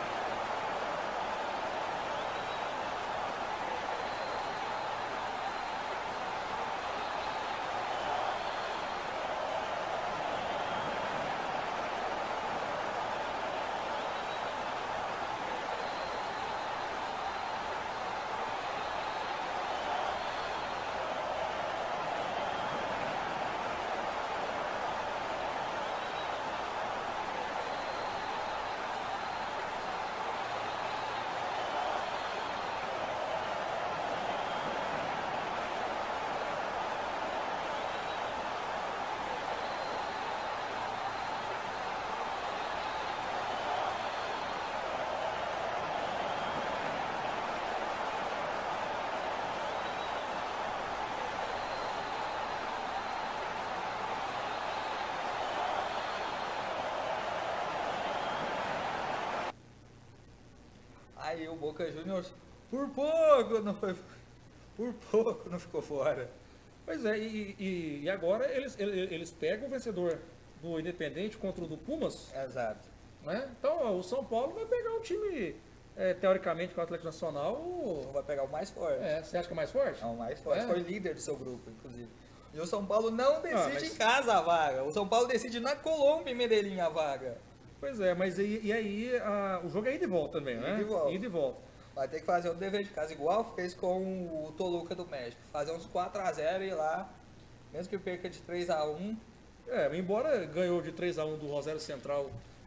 Aí o Boca Juniors, por pouco não ficou fora. Pois é, e agora eles pegam o vencedor do Independente contra o do Pumas, Exato. né? Então o São Paulo vai pegar um time, teoricamente, com o Atlético Nacional. Então vai pegar o mais forte. Você acha que é mais forte? É o mais forte. É. Foi líder do seu grupo, inclusive. E o São Paulo não decide mas- em casa a vaga. O São Paulo decide na Colômbia, em Medellín, a vaga. Pois é, mas e aí o jogo é ida e volta também, né? Ida e volta. Ida e volta. Vai ter que fazer o dever de casa, igual fez com o Toluca do México. Fazer uns 4x0 e ir lá, mesmo que perca de 3x1. Embora ganhou de 3-1 do Rosário Central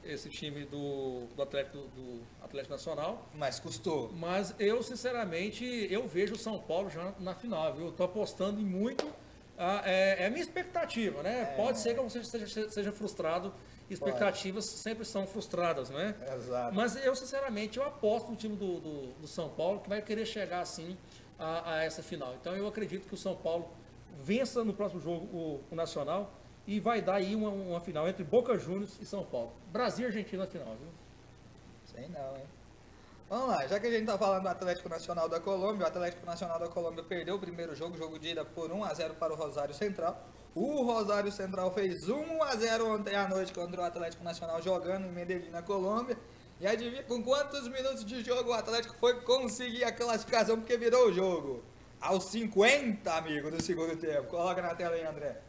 esse time do Atlético Nacional. Mas custou. Mas eu, sinceramente, eu vejo o São Paulo já na final, viu? Eu tô apostando em muito. É a minha expectativa, né? Pode ser que você seja frustrado. Expectativas sempre são frustradas, né? Exato. Mas eu, sinceramente, eu aposto no time do São Paulo que vai querer chegar, assim, a essa final. Então, eu acredito que o São Paulo vença no próximo jogo o Nacional e vai dar aí uma final entre Boca Juniors e São Paulo. Brasil e Argentina na final, viu? Sei não, hein? Vamos lá, já que a gente tá falando do Atlético Nacional da Colômbia, o Atlético Nacional da Colômbia perdeu o primeiro jogo de ida por 1-0 para o Rosário Central. O Rosário Central fez 1-0 ontem à noite contra o Atlético Nacional jogando em Medellín, na Colômbia. E adivinha com quantos minutos de jogo o Atlético foi conseguir a classificação porque virou o jogo? Aos 50, amigo, do segundo tempo. Coloca na tela aí, André.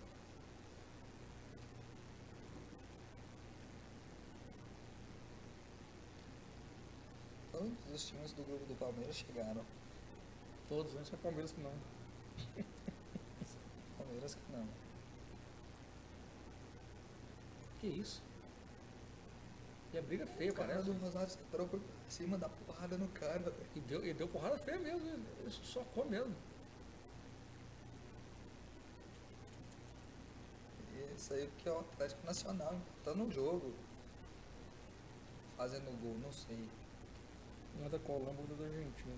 Todos os times do grupo do Palmeiras chegaram. Todos, né? Só o Palmeiras que não. Palmeiras que não. Que isso? E a briga feia, O cara parece. do Rosário Central foi pra cima da porrada no cara, velho. E deu porrada feia mesmo, ele socou mesmo. Isso aí porque é o Atlético Nacional, tá no jogo. Fazendo gol, não sei. Não é da Colômbia ou da Argentina.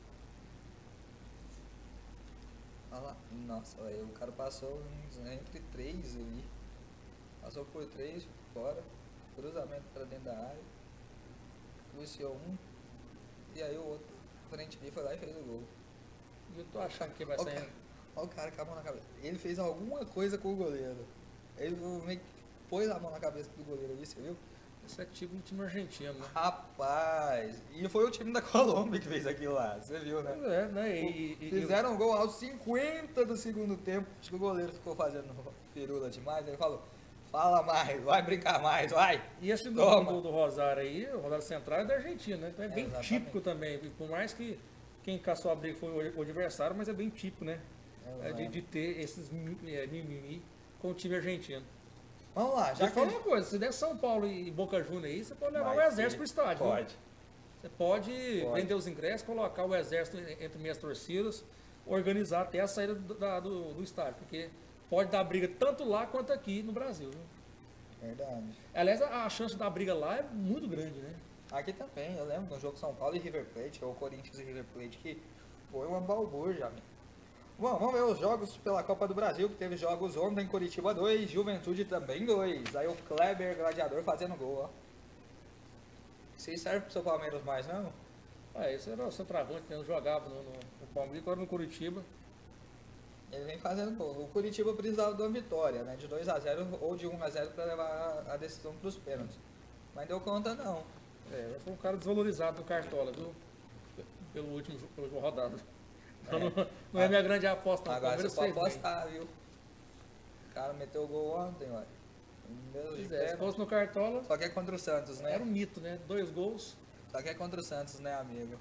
Olha lá. Nossa, velho, o cara passou entre três ali. Passou por três, fora. Cruzamento pra dentro da área. Cruciou um. E aí o outro, frente ali, foi lá e fez o gol. E eu tô achando que vai Olha sair. o cara com a mão na cabeça. Ele fez alguma coisa com o goleiro. Ele meio que pôs a mão na cabeça do goleiro ali, você viu? Esse é tipo um time argentino, né? Rapaz! E foi o time da Colômbia que fez aquilo lá, você viu, né? É, né? Fizeram um gol aos 50 do segundo tempo. Acho que o goleiro ficou fazendo firula demais. Ele falou: fala mais, vai brincar mais, vai. E esse Toma. do Rosário aí, o Rosário Central é da Argentina, né? Então é bem Exatamente. típico também. Por mais que quem caçou a briga foi o adversário, mas é bem típico, né? De ter esses mimimi com o time argentino. Vamos lá, já Já fala uma coisa, se der São Paulo e Boca Juniors aí, você pode levar o exército pro estádio. Pode. Viu? Você pode vender os ingressos, colocar o exército entre minhas torcidas, organizar até a saída do estádio, porque pode dar briga tanto lá quanto aqui no Brasil. Viu? Verdade. Aliás, a chance da briga lá é muito grande, né? Aqui também, eu lembro do jogo São Paulo e River Plate, ou Corinthians e River Plate, que foi uma balbúrdia, amigo. Bom, vamos ver os jogos pela Copa do Brasil, que teve jogos ontem, Curitiba 2, Juventude também 2. Aí o Kleber Gladiador fazendo gol, ó. Isso aí serve pro seu Palmeiras mais, não? Esse era o centroavante, né? Eu jogava no Palmeiras, agora no Curitiba. Ele vem fazendo gol. O Curitiba precisava de uma vitória, né? De 2-0 ou de 1-0 para levar a decisão para os pênaltis. Mas deu conta não. Foi um cara desvalorizado do Cartola, viu? Pela última rodada. Então, não é minha grande aposta, não. Agora você Palmeiras pode fez bem. apostar, viu? O cara meteu o gol ontem, olha. Mesmo de Se pênalti. fosse no Cartola, Só que é contra o Santos, né? era um mito, né? 2 gols. Só que é contra o Santos, né, amigo?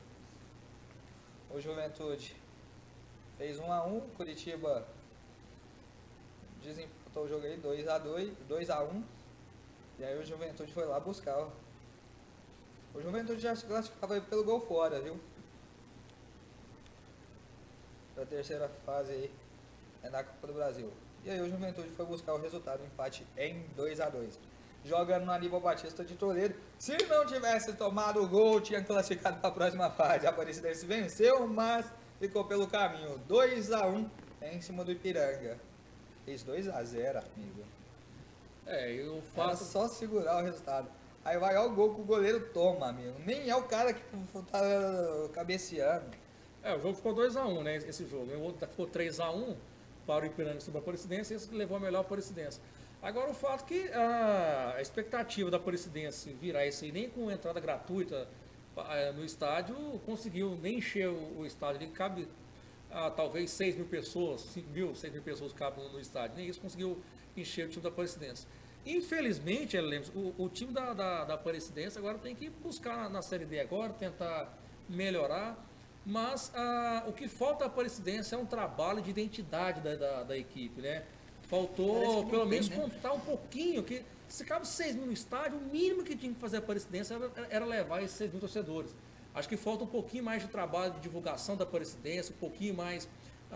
O Juventude fez 1-1, Curitiba desempatou o jogo aí 2-1. E aí o Juventude foi lá buscar, ó. O Juventude já se classificava aí pelo gol fora, viu? Da terceira fase aí é na Copa do Brasil. E aí o Juventude foi buscar o resultado, um empate em 2-2. Jogando no Aníbal Batista de Toledo. Se não tivesse tomado o gol, tinha classificado para a próxima fase. A Aparecidense venceu, mas ficou pelo caminho. 2-1 em cima do Ipiranga. Fez 2-0, amigo. E o Era fato. só segurar o resultado. Aí vai ao gol que o goleiro toma, amigo. Nem é o cara que tá cabeceando. O jogo ficou 2-1, né? Esse jogo. O outro ficou 3-1 para o Ipiranga sobre a Aparecidense e esse levou a melhor Aparecidense. Agora o fato que a expectativa da Aparecidense virar isso aí, nem com entrada gratuita no estádio, conseguiu nem encher o estádio. Ele cabe talvez 6 mil pessoas, 5 mil, 6 mil pessoas cabem no estádio. Nem isso conseguiu encher o time da Aparecidense. Infelizmente, Lemos, o time da Aparecidense agora tem que buscar na Série D agora, tentar melhorar. Mas o que falta à Aparecidense é um trabalho de identidade da equipe, né? Faltou pelo menos contar um pouquinho que Se cabe 6 mil no estádio, o mínimo que tinha que fazer a Aparecidense era levar esses 6 mil torcedores. Acho que falta um pouquinho mais de trabalho de divulgação da Aparecidense, um pouquinho mais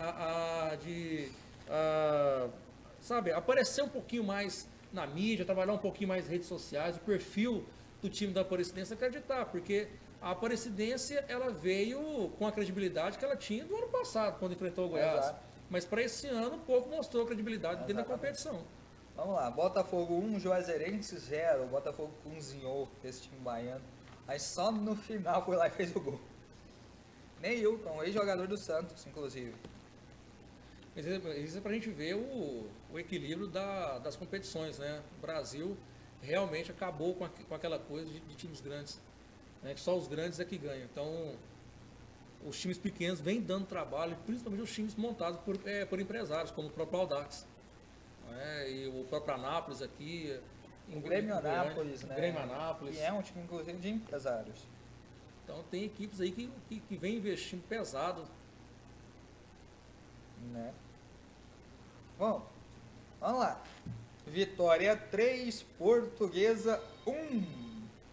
sabe, aparecer um pouquinho mais na mídia, trabalhar um pouquinho mais nas redes sociais, o perfil do time da Aparecidense acreditar, porque a Aparecidense ela veio com a credibilidade que ela tinha do ano passado, quando enfrentou o Goiás. Exato. Mas para esse ano, pouco mostrou credibilidade dentro da competição. Vamos lá, Botafogo 1, Juazeirense 0. O Botafogo cozinhou esse time baiano. Aí só no final foi lá e fez o gol. Neilton, ex-jogador do Santos, inclusive. Isso é para a gente ver o equilíbrio das competições, né? O Brasil realmente acabou com aquela coisa de times grandes, né? Que só os grandes é que ganham. Então, os times pequenos vêm dando trabalho, principalmente os times montados por empresários, como o próprio Audax, né? E o próprio Anápolis aqui. O Grêmio Anápolis, né? Grêmio Anápolis. Que é um time, inclusive, de empresários. Então, tem equipes aí que vem investindo pesado. Né? Bom, vamos lá. Vitória 3, Portuguesa 1.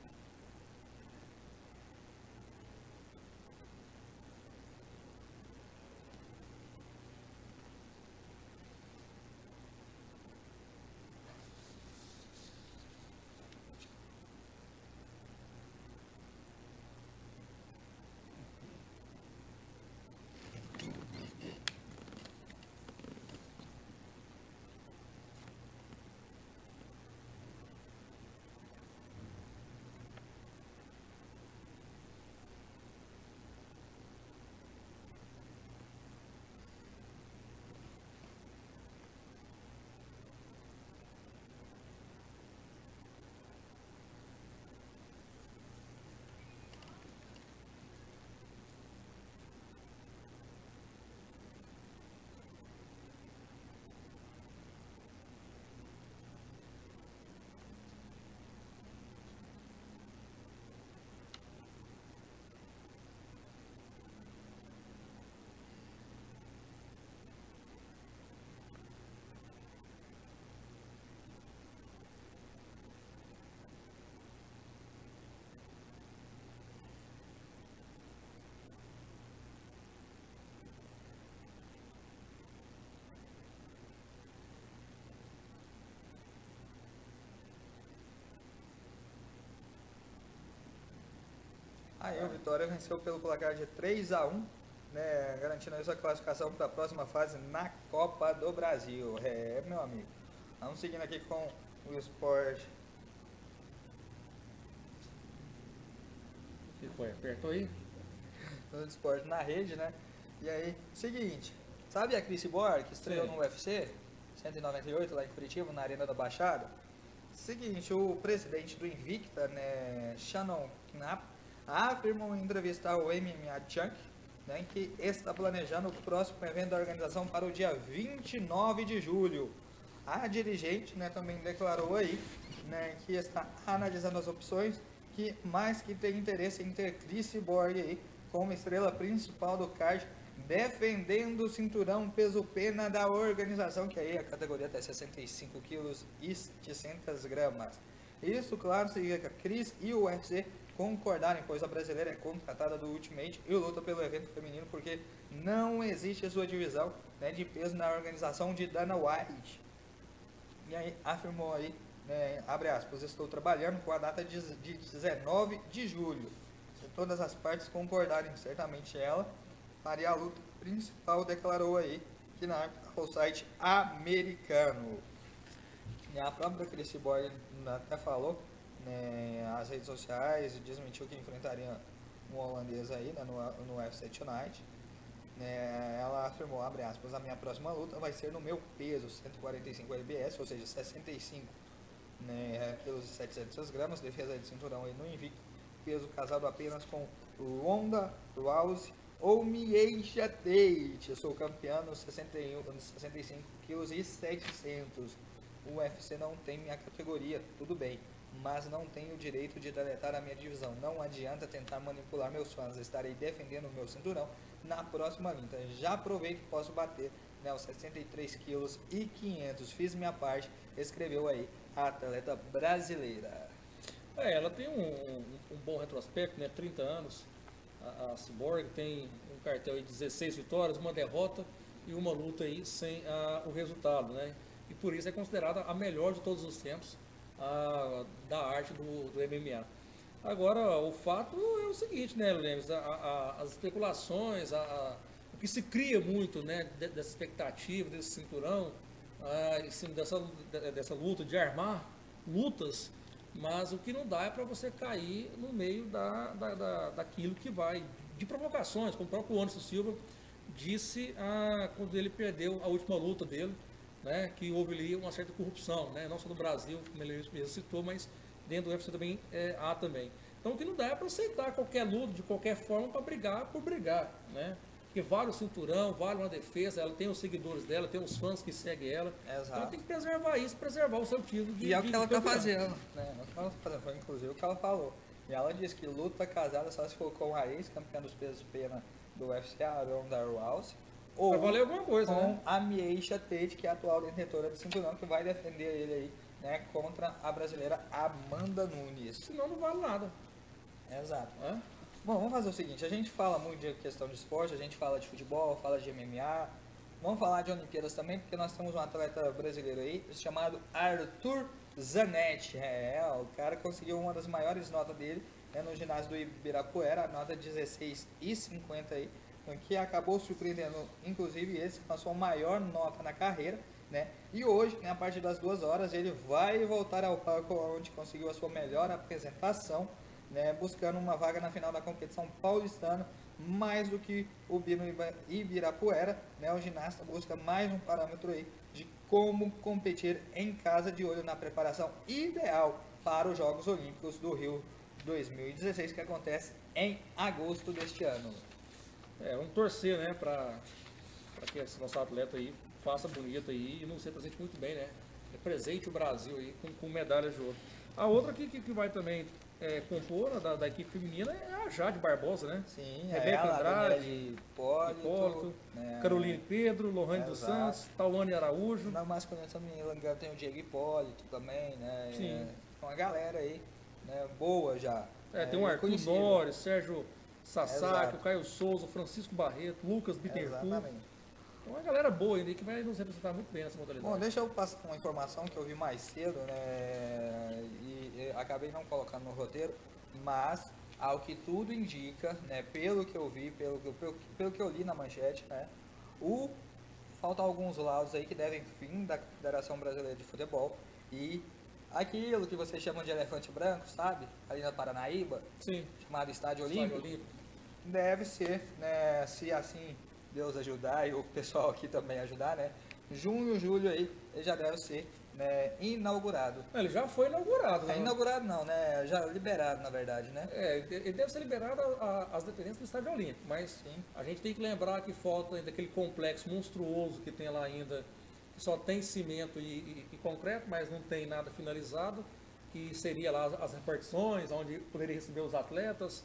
Aí o Vitória venceu pelo placar de 3-1, né, garantindo aí sua classificação para a próxima fase na Copa do Brasil. É, meu amigo. Vamos seguindo aqui com o Sport. O que foi? Apertou aí? O Sport na rede, né? E aí, seguinte, sabe a Cris Borg, que estreou no UFC 198 lá em Curitiba, na Arena da Baixada? Seguinte, o presidente do Invicta, né, Shannon Knapp, afirmou em entrevista ao MMA Junk, né, que está planejando o próximo evento da organização para o dia 29 de julho. A dirigente, né, também declarou aí, né, que está analisando as opções, que mais que tem interesse em ter Cris Borg aí como estrela principal do card, defendendo o cinturão peso pena da organização, que aí é a categoria até 65 quilos e 700 gramas. Isso, claro, seria que a Cris e o UFC concordarem, pois a brasileira é contratada do Ultimate e luta pelo evento feminino, porque não existe sua divisão, né, de peso na organização de Dana White. E aí afirmou aí, né, abre aspas, estou trabalhando com a data de 19 de julho. Se todas as partes concordarem, certamente ela faria a luta principal, declarou aí, que ao site americano. E a própria Cris Borg até falou, né, as redes sociais, desmentiu que enfrentaria um holandês aí, né, no UFC Tonight. Ela afirmou, abre aspas, a minha próxima luta vai ser no meu peso, 145 lbs, ou seja, 65 quilos e 700 gramas, defesa de cinturão aí no invicto, peso casado apenas com Ronda Rousey ou Miesha Tate. Eu sou campeão nos 65 quilos e 700. O UFC não tem minha categoria, tudo bem, mas não tenho o direito de deletar a minha divisão. Não adianta tentar manipular meus fãs, estarei defendendo o meu cinturão na próxima luta. Já provei que posso bater, né, os 63 quilos e 500. Fiz minha parte, escreveu aí a atleta brasileira? Ela tem um bom retrospecto, né? 30 anos. A Cyborg tem um cartel de 16 vitórias, uma derrota e uma luta aí sem o resultado, né? E por isso é considerada a melhor de todos os tempos da arte do MMA. Agora, o fato é o seguinte, né, Lemes? As especulações, o que se cria muito, né, dessa expectativa, desse cinturão, em cima dessa luta, de armar lutas, mas o que não dá é para você cair no meio daquilo que vai, de provocações, como o próprio Anderson Silva disse quando ele perdeu a última luta dele, né, que houve ali uma certa corrupção, né, não só no Brasil, como ele mesmo citou, mas dentro do UFC também há também. Então o que não dá é para aceitar qualquer luta, de qualquer forma, para brigar por brigar, né? Porque vale o cinturão, vale uma defesa, ela tem os seguidores dela, tem os fãs que seguem ela. Exato. Então ela tem que preservar isso, preservar o seu título E é o que ela está fazendo, né? É o que ela tá fazendo, foi inclusive o que ela falou. E ela disse que luta casada só se for com a ex-campeã dos pesos pena do UFC, a Ronda Rousey, ou Pra valer alguma coisa, com né? a Miesha Tate, que é a atual detentora do cinturão, que vai defender ele aí, né, contra a brasileira Amanda Nunes. Senão não vale nada. Exato. Né? Bom, vamos fazer o seguinte, a gente fala muito de questão de esporte, a gente fala de futebol, fala de MMA, vamos falar de Olimpíadas também, porque nós temos um atleta brasileiro aí, chamado Arthur Zanetti. O cara conseguiu uma das maiores notas dele, né, no ginásio do Ibirapuera, a nota 16,50 aí, que acabou surpreendendo, inclusive esse, com a sua maior nota na carreira, né? E hoje, né, a partir das 2 horas, ele vai voltar ao palco onde conseguiu a sua melhor apresentação, né, buscando uma vaga na final da competição paulistana, mais do que o Bino Ibirapuera, né, o ginasta busca mais um parâmetro aí de como competir em casa, de olho na preparação ideal para os Jogos Olímpicos do Rio 2016, que acontece em agosto deste ano. Vamos torcer, né, para que esse nosso atleta aí faça bonito aí e não se represente muito bem, né? Represente o Brasil aí com medalhas de ouro. A outra que vai também compor da equipe feminina é a Jade Barbosa, né? Sim, Rebeca Andrade, Hipólito, né, Caroline Pedro, Lohane dos Santos, Tawane Araújo. Na masculina, se não me engano, tem o Diego Hipólito também, né? Sim. Uma galera aí, né, boa já. Tem o Arthur conhecido. Nores, Sérgio Sasaki, Exato. o Caio Souza, o Francisco Barreto, Lucas Bittencourt. Exatamente. Então, uma galera boa ainda que vai nos representar muito bem nessa modalidade. Bom, deixa eu passar uma informação que eu vi mais cedo, né, e acabei não colocando no roteiro, mas ao que tudo indica, né, pelo que eu vi, pelo que eu li na manchete, né, faltam alguns laudos aí que devem vir da Federação Brasileira de Futebol, e aquilo que vocês chamam de elefante branco, sabe, ali na Paranaíba, Sim. chamado Estádio Olímpico, deve ser, né, se assim Deus ajudar e o pessoal aqui também ajudar, né? Junho, julho aí, ele já deve ser, né, inaugurado. Ele já foi inaugurado, né? Inaugurado não, né? Já liberado, na verdade, né? Ele deve ser liberado às dependências do Estádio Olímpico, mas Sim. a gente tem que lembrar que falta ainda aquele complexo monstruoso que tem lá ainda, que só tem cimento e concreto, mas não tem nada finalizado, que seria lá as repartições, onde poderia receber os atletas,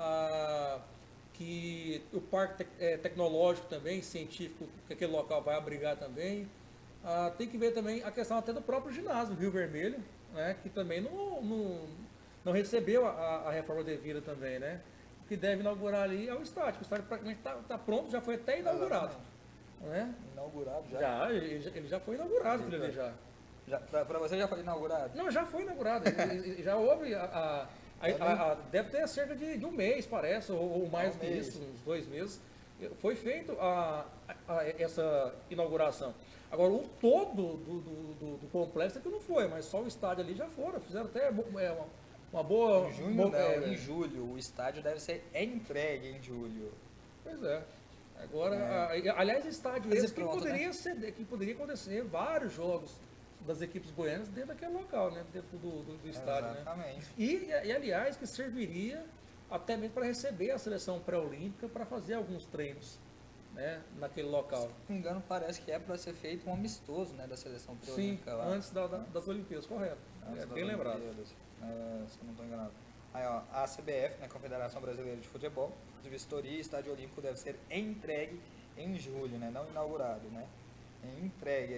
que o parque tecnológico também, científico, que aquele local vai abrigar também. Tem que ver também a questão até do próprio ginásio do Rio Vermelho, né, que também não recebeu a reforma devida também, né? O que deve inaugurar ali é o estádio. O estádio praticamente está pronto, já foi até inaugurado. Né? Inaugurado já? Ele já foi inaugurado, aquilo ali já. Para você já foi inaugurado? Não, já foi inaugurado. Já houve deve ter cerca de um mês, parece, ou mais do que isso, uns 2 meses. Foi feito essa inauguração. Agora, o todo do complexo é que não foi, mas só o estádio ali já foram. Fizeram até uma boa... Em julho. O estádio deve ser entregue em julho. Pois é. Agora, aliás, estádio esse que poderia, né? que poderia acontecer vários jogos das equipes goianas dentro daquele local, né? Dentro do estádio. Exatamente. Né? E, aliás, que serviria até mesmo para receber a seleção pré-olímpica para fazer alguns treinos, né, naquele local. Se não me engano, parece que é para ser feito um amistoso, né, da seleção pré-olímpica. Sim, lá. Antes das Olimpíadas, correto. Bem lembrado. Se eu não estou enganado. Aí, ó, a CBF, né, Confederação Brasileira de Futebol, de vistoria, estádio olímpico deve ser entregue em julho, né, não inaugurado, né, entregue aí.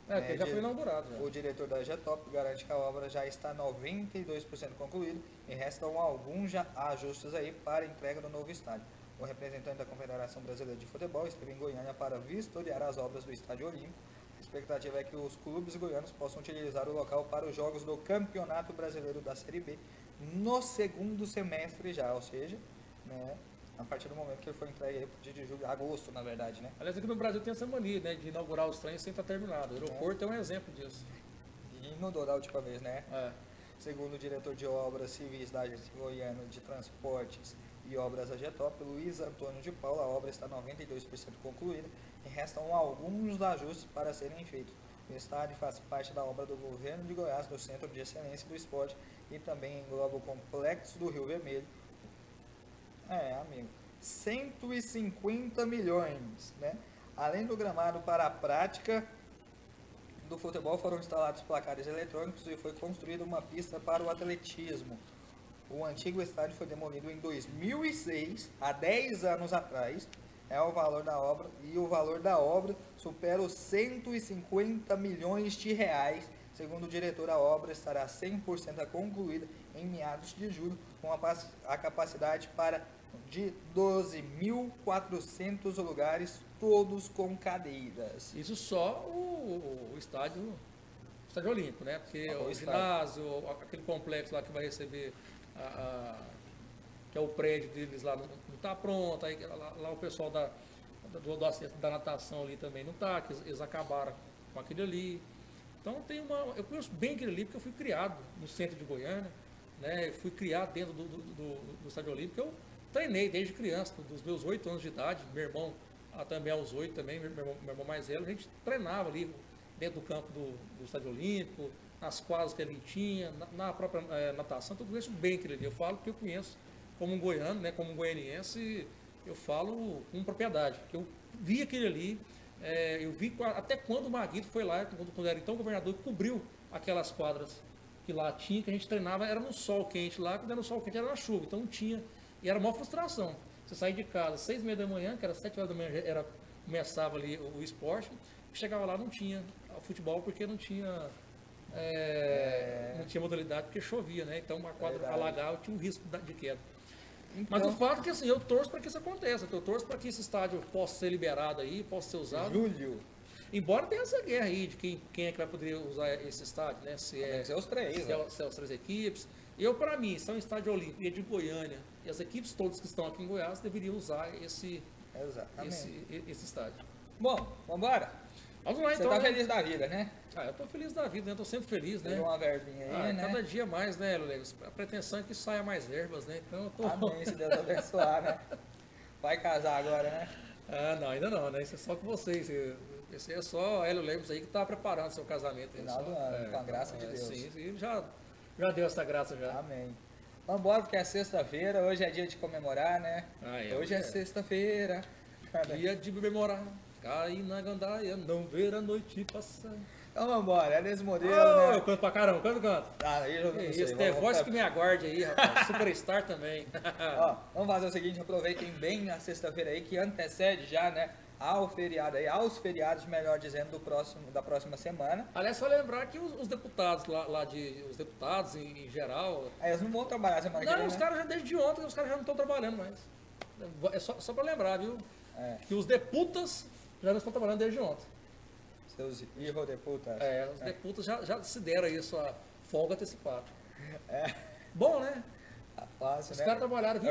Porque já foi inaugurado. Já. O diretor da Getop garante que a obra já está 92% concluída e restam alguns ajustes aí para a entrega do novo estádio. O representante da Confederação Brasileira de Futebol esteve em Goiânia para vistoriar as obras do Estádio Olímpico. A expectativa é que os clubes goianos possam utilizar o local para os jogos do Campeonato Brasileiro da Série B no segundo semestre já, ou seja, né, a partir do momento que ele foi entregue aí de julho, agosto, na verdade, né? Aliás, aqui no Brasil tem essa mania, né, de inaugurar os trens sem estar terminado. O aeroporto é um exemplo disso. E inundou da última vez, né? É. Segundo o diretor de obras civis da Agência Goiana de Transportes e Obras Agetop, Luiz Antônio de Paula, a obra está 92% concluída e restam alguns ajustes para serem feitos. O estádio faz parte da obra do governo de Goiás, do Centro de Excelência do Esporte, e também engloba o Complexo do Rio Vermelho. Amigo, 150 milhões, né? Além do gramado para a prática do futebol, foram instalados placares eletrônicos e foi construída uma pista para o atletismo. O antigo estádio foi demolido em 2006, há 10 anos atrás. É o valor da obra, e o valor da obra supera os 150 milhões de reais. Segundo o diretor, a obra estará 100% concluída em meados de julho, com a capacidade para de 12.400 lugares, todos com cadeiras. Isso só o estádio Olímpico, né? Porque o ginásio, aquele complexo lá que vai receber que é o prédio deles lá, não está pronto, aí lá o pessoal do acesso da natação ali também não está, que eles acabaram com aquilo ali. Então eu conheço bem aquilo ali, porque eu fui criado no centro de Goiânia, né? Eu fui criado dentro do Estádio Olímpico. Eu treinei desde criança, dos meus 8 anos de idade, meu irmão também aos 8 também, meu irmão mais velho, a gente treinava ali dentro do campo do Estádio Olímpico, nas quadras que ele tinha, na própria natação. Então eu conheço bem aquilo ali. Eu falo que eu conheço como um goiano, né, como um goianiense, eu falo com propriedade, porque eu vi aquele ali, eu vi até quando o Maguito foi lá, quando era então governador, que cobriu aquelas quadras que lá tinha, que a gente treinava, era no sol quente lá, quando era no sol quente era na chuva, então não tinha, e era uma frustração. Você saía de casa às 6h30 da manhã, que era 7 horas da manhã, começava ali o esporte, chegava lá, não tinha o futebol, porque não tinha modalidade, porque chovia, né? Então uma quadra alagava, tinha um risco de queda. Então, mas o fato é que assim, eu torço para que isso aconteça, eu torço para que esse estádio possa ser liberado aí, possa ser usado. Julho. Embora tenha essa guerra aí de quem é que vai poder usar esse estádio, né? Se é os três, se é as 3 equipes. Para mim, se é um estádio olímpico e é de Goiânia, e as equipes todas que estão aqui em Goiás deveriam usar esse estádio. Bom, vamos embora? Vamos lá, Você então. Você tá feliz da vida, né? Eu tô feliz da vida, né? Tô sempre feliz, né? Pegou uma verbinha aí, né? Cada dia mais, né, Lulegos? A pretensão é que saia mais verbas, né? Então eu tô... Amém, se Deus abençoar, né? Vai casar agora, né? Não, ainda não, né? Isso é só com vocês. Esse é só Hélio Lemos aí que tá preparando seu casamento. Final do ano, com a graça de Deus. Sim, já deu essa graça já. Amém. Vamos embora, porque é sexta-feira, hoje é dia de comemorar, né? Hoje é sexta-feira. Dia de comemorar, cair na gandaia, não ver a noite passar. Então vamos embora, é desse modelo, né? Eu canto pra caramba, canto. Aí eu não sei. Tem voz que me aguarde aí, rapaz. Superstar também. Vamos fazer o seguinte, aproveitem bem a sexta-feira aí, que antecede já, né? Ao feriado aí, aos feriados, melhor dizendo, da próxima semana. Aliás, só lembrar que os deputados os deputados em geral... Eles não vão trabalhar semana que vem, os caras já desde ontem, os caras já não estão trabalhando mais. É só para lembrar, viu? Que os deputas já não estão trabalhando desde ontem. Seus deputas. Os deputas já se deram aí a sua folga antecipada. Bom, né? Fácil, os caras trabalharam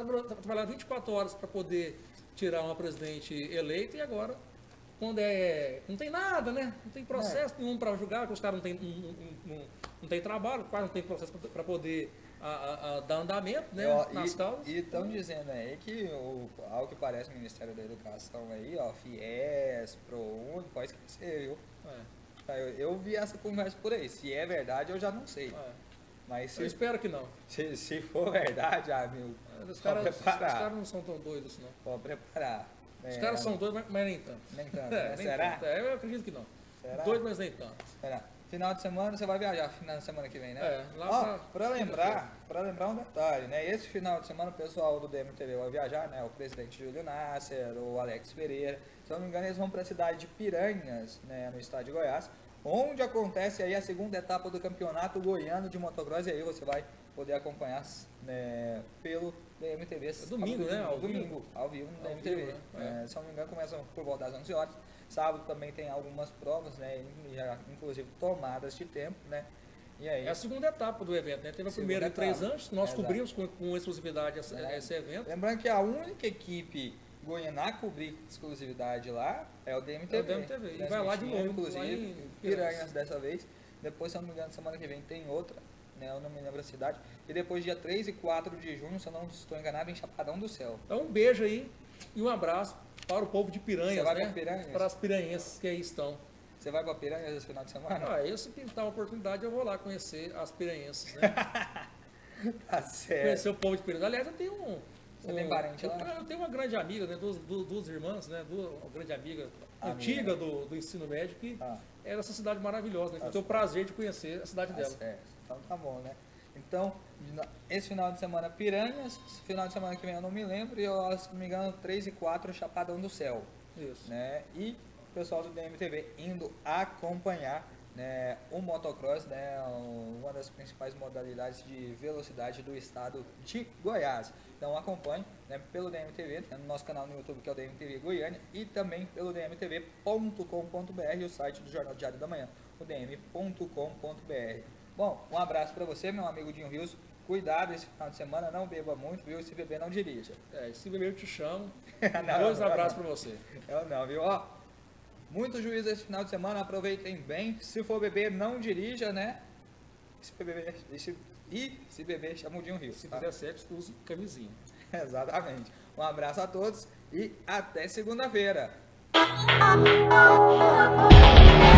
24 horas para poder tirar uma presidente eleita e agora, quando não tem nada, né? Não tem processo nenhum para julgar, porque os caras não tem trabalho, quase não tem processo para poder dar andamento, né? Nas causas. E estão dizendo aí que, ao que parece, o Ministério da Educação aí, FIES, ProUni, pode esquecer, viu? Eu vi essa conversa por aí. Se é verdade, eu já não sei. Mas eu espero que não. Se for verdade, amigo, os caras não são tão doidos, não. Pode preparar. Os caras são doidos, mas nem tanto. Nem tanto, né? Será? Tanto. Eu acredito que não. Será? Doido, mas nem tanto. Será? Final de semana você vai viajar, final de semana que vem, né? Para lembrar um detalhe, né? Esse final de semana o pessoal do DMTV vai viajar, né? O presidente Júlio Nasser, o Alex Pereira. Se eu não me engano, eles vão para a cidade de Piranhas, né? No estado de Goiás, onde acontece aí a segunda etapa do campeonato goiano de motocross, e aí você vai poder acompanhar, né, pelo DMTV. É domingo, né? Ao vivo no DMTV. Né? Se não me engano, começa por volta das 11 horas. Sábado também tem algumas provas, né? Já, inclusive tomadas de tempo, né? E aí, é a segunda etapa do evento, né? Teve a primeira de 3 anos, nós cobrimos com exclusividade esse evento. Lembrando que a única equipe goiana a cobrir exclusividade lá é o DMTV. É o DMTV. E vai lá de novo, inclusive, Piranhas dessa vez. Depois, se eu não me engano, semana que vem tem outra, né? Eu não me lembro a cidade. E depois, dia 3 e 4 de junho, se eu não estou enganado, em Chapadão do Céu. Então, um beijo aí e um abraço para o povo de Piranhas, Você vai né? para Piranhas? Para as piranhenses que aí estão. Você vai para Piranhas esse final de semana? Eu, se pintar uma oportunidade, eu vou lá conhecer as piranhenses, né? Tá certo. Conhecer o povo de Piranhas. Aliás, eu tenho Você tem parente lá? Eu tenho uma grande amiga, né? Duas irmãs, né? Uma grande amiga antiga do ensino médio, que era essa cidade maravilhosa, né? Eu tenho o prazer de conhecer a cidade dela. Certo. Então tá bom, né? Então, esse final de semana Piranhas, esse final de semana que vem eu não me lembro, e eu, se não me engano, 3 e 4 Chapadão do Céu. Isso. Né? E o pessoal do DMTV indo acompanhar, né, o motocross, né, uma das principais modalidades de velocidade do estado de Goiás. Então acompanhe, né, pelo DMTV, no nosso canal no YouTube, que é o DMTV Goiânia, e também pelo dmtv.com.br, o site do Jornal Diário da Manhã, o dm.com.br. Bom, um abraço para você, meu amigo Dinho Rios. Cuidado esse final de semana, não beba muito, viu? Se beber, não dirija. Se beber eu te chamo. Não, 2 abraços para você. Eu não, viu? Ó, muito juízo esse final de semana, aproveitem bem. Se for beber, não dirija, né? Se beber, chama o Dinho Rios. Se Tá? fizer sexo, use camisinha. Exatamente. Um abraço a todos e até segunda-feira.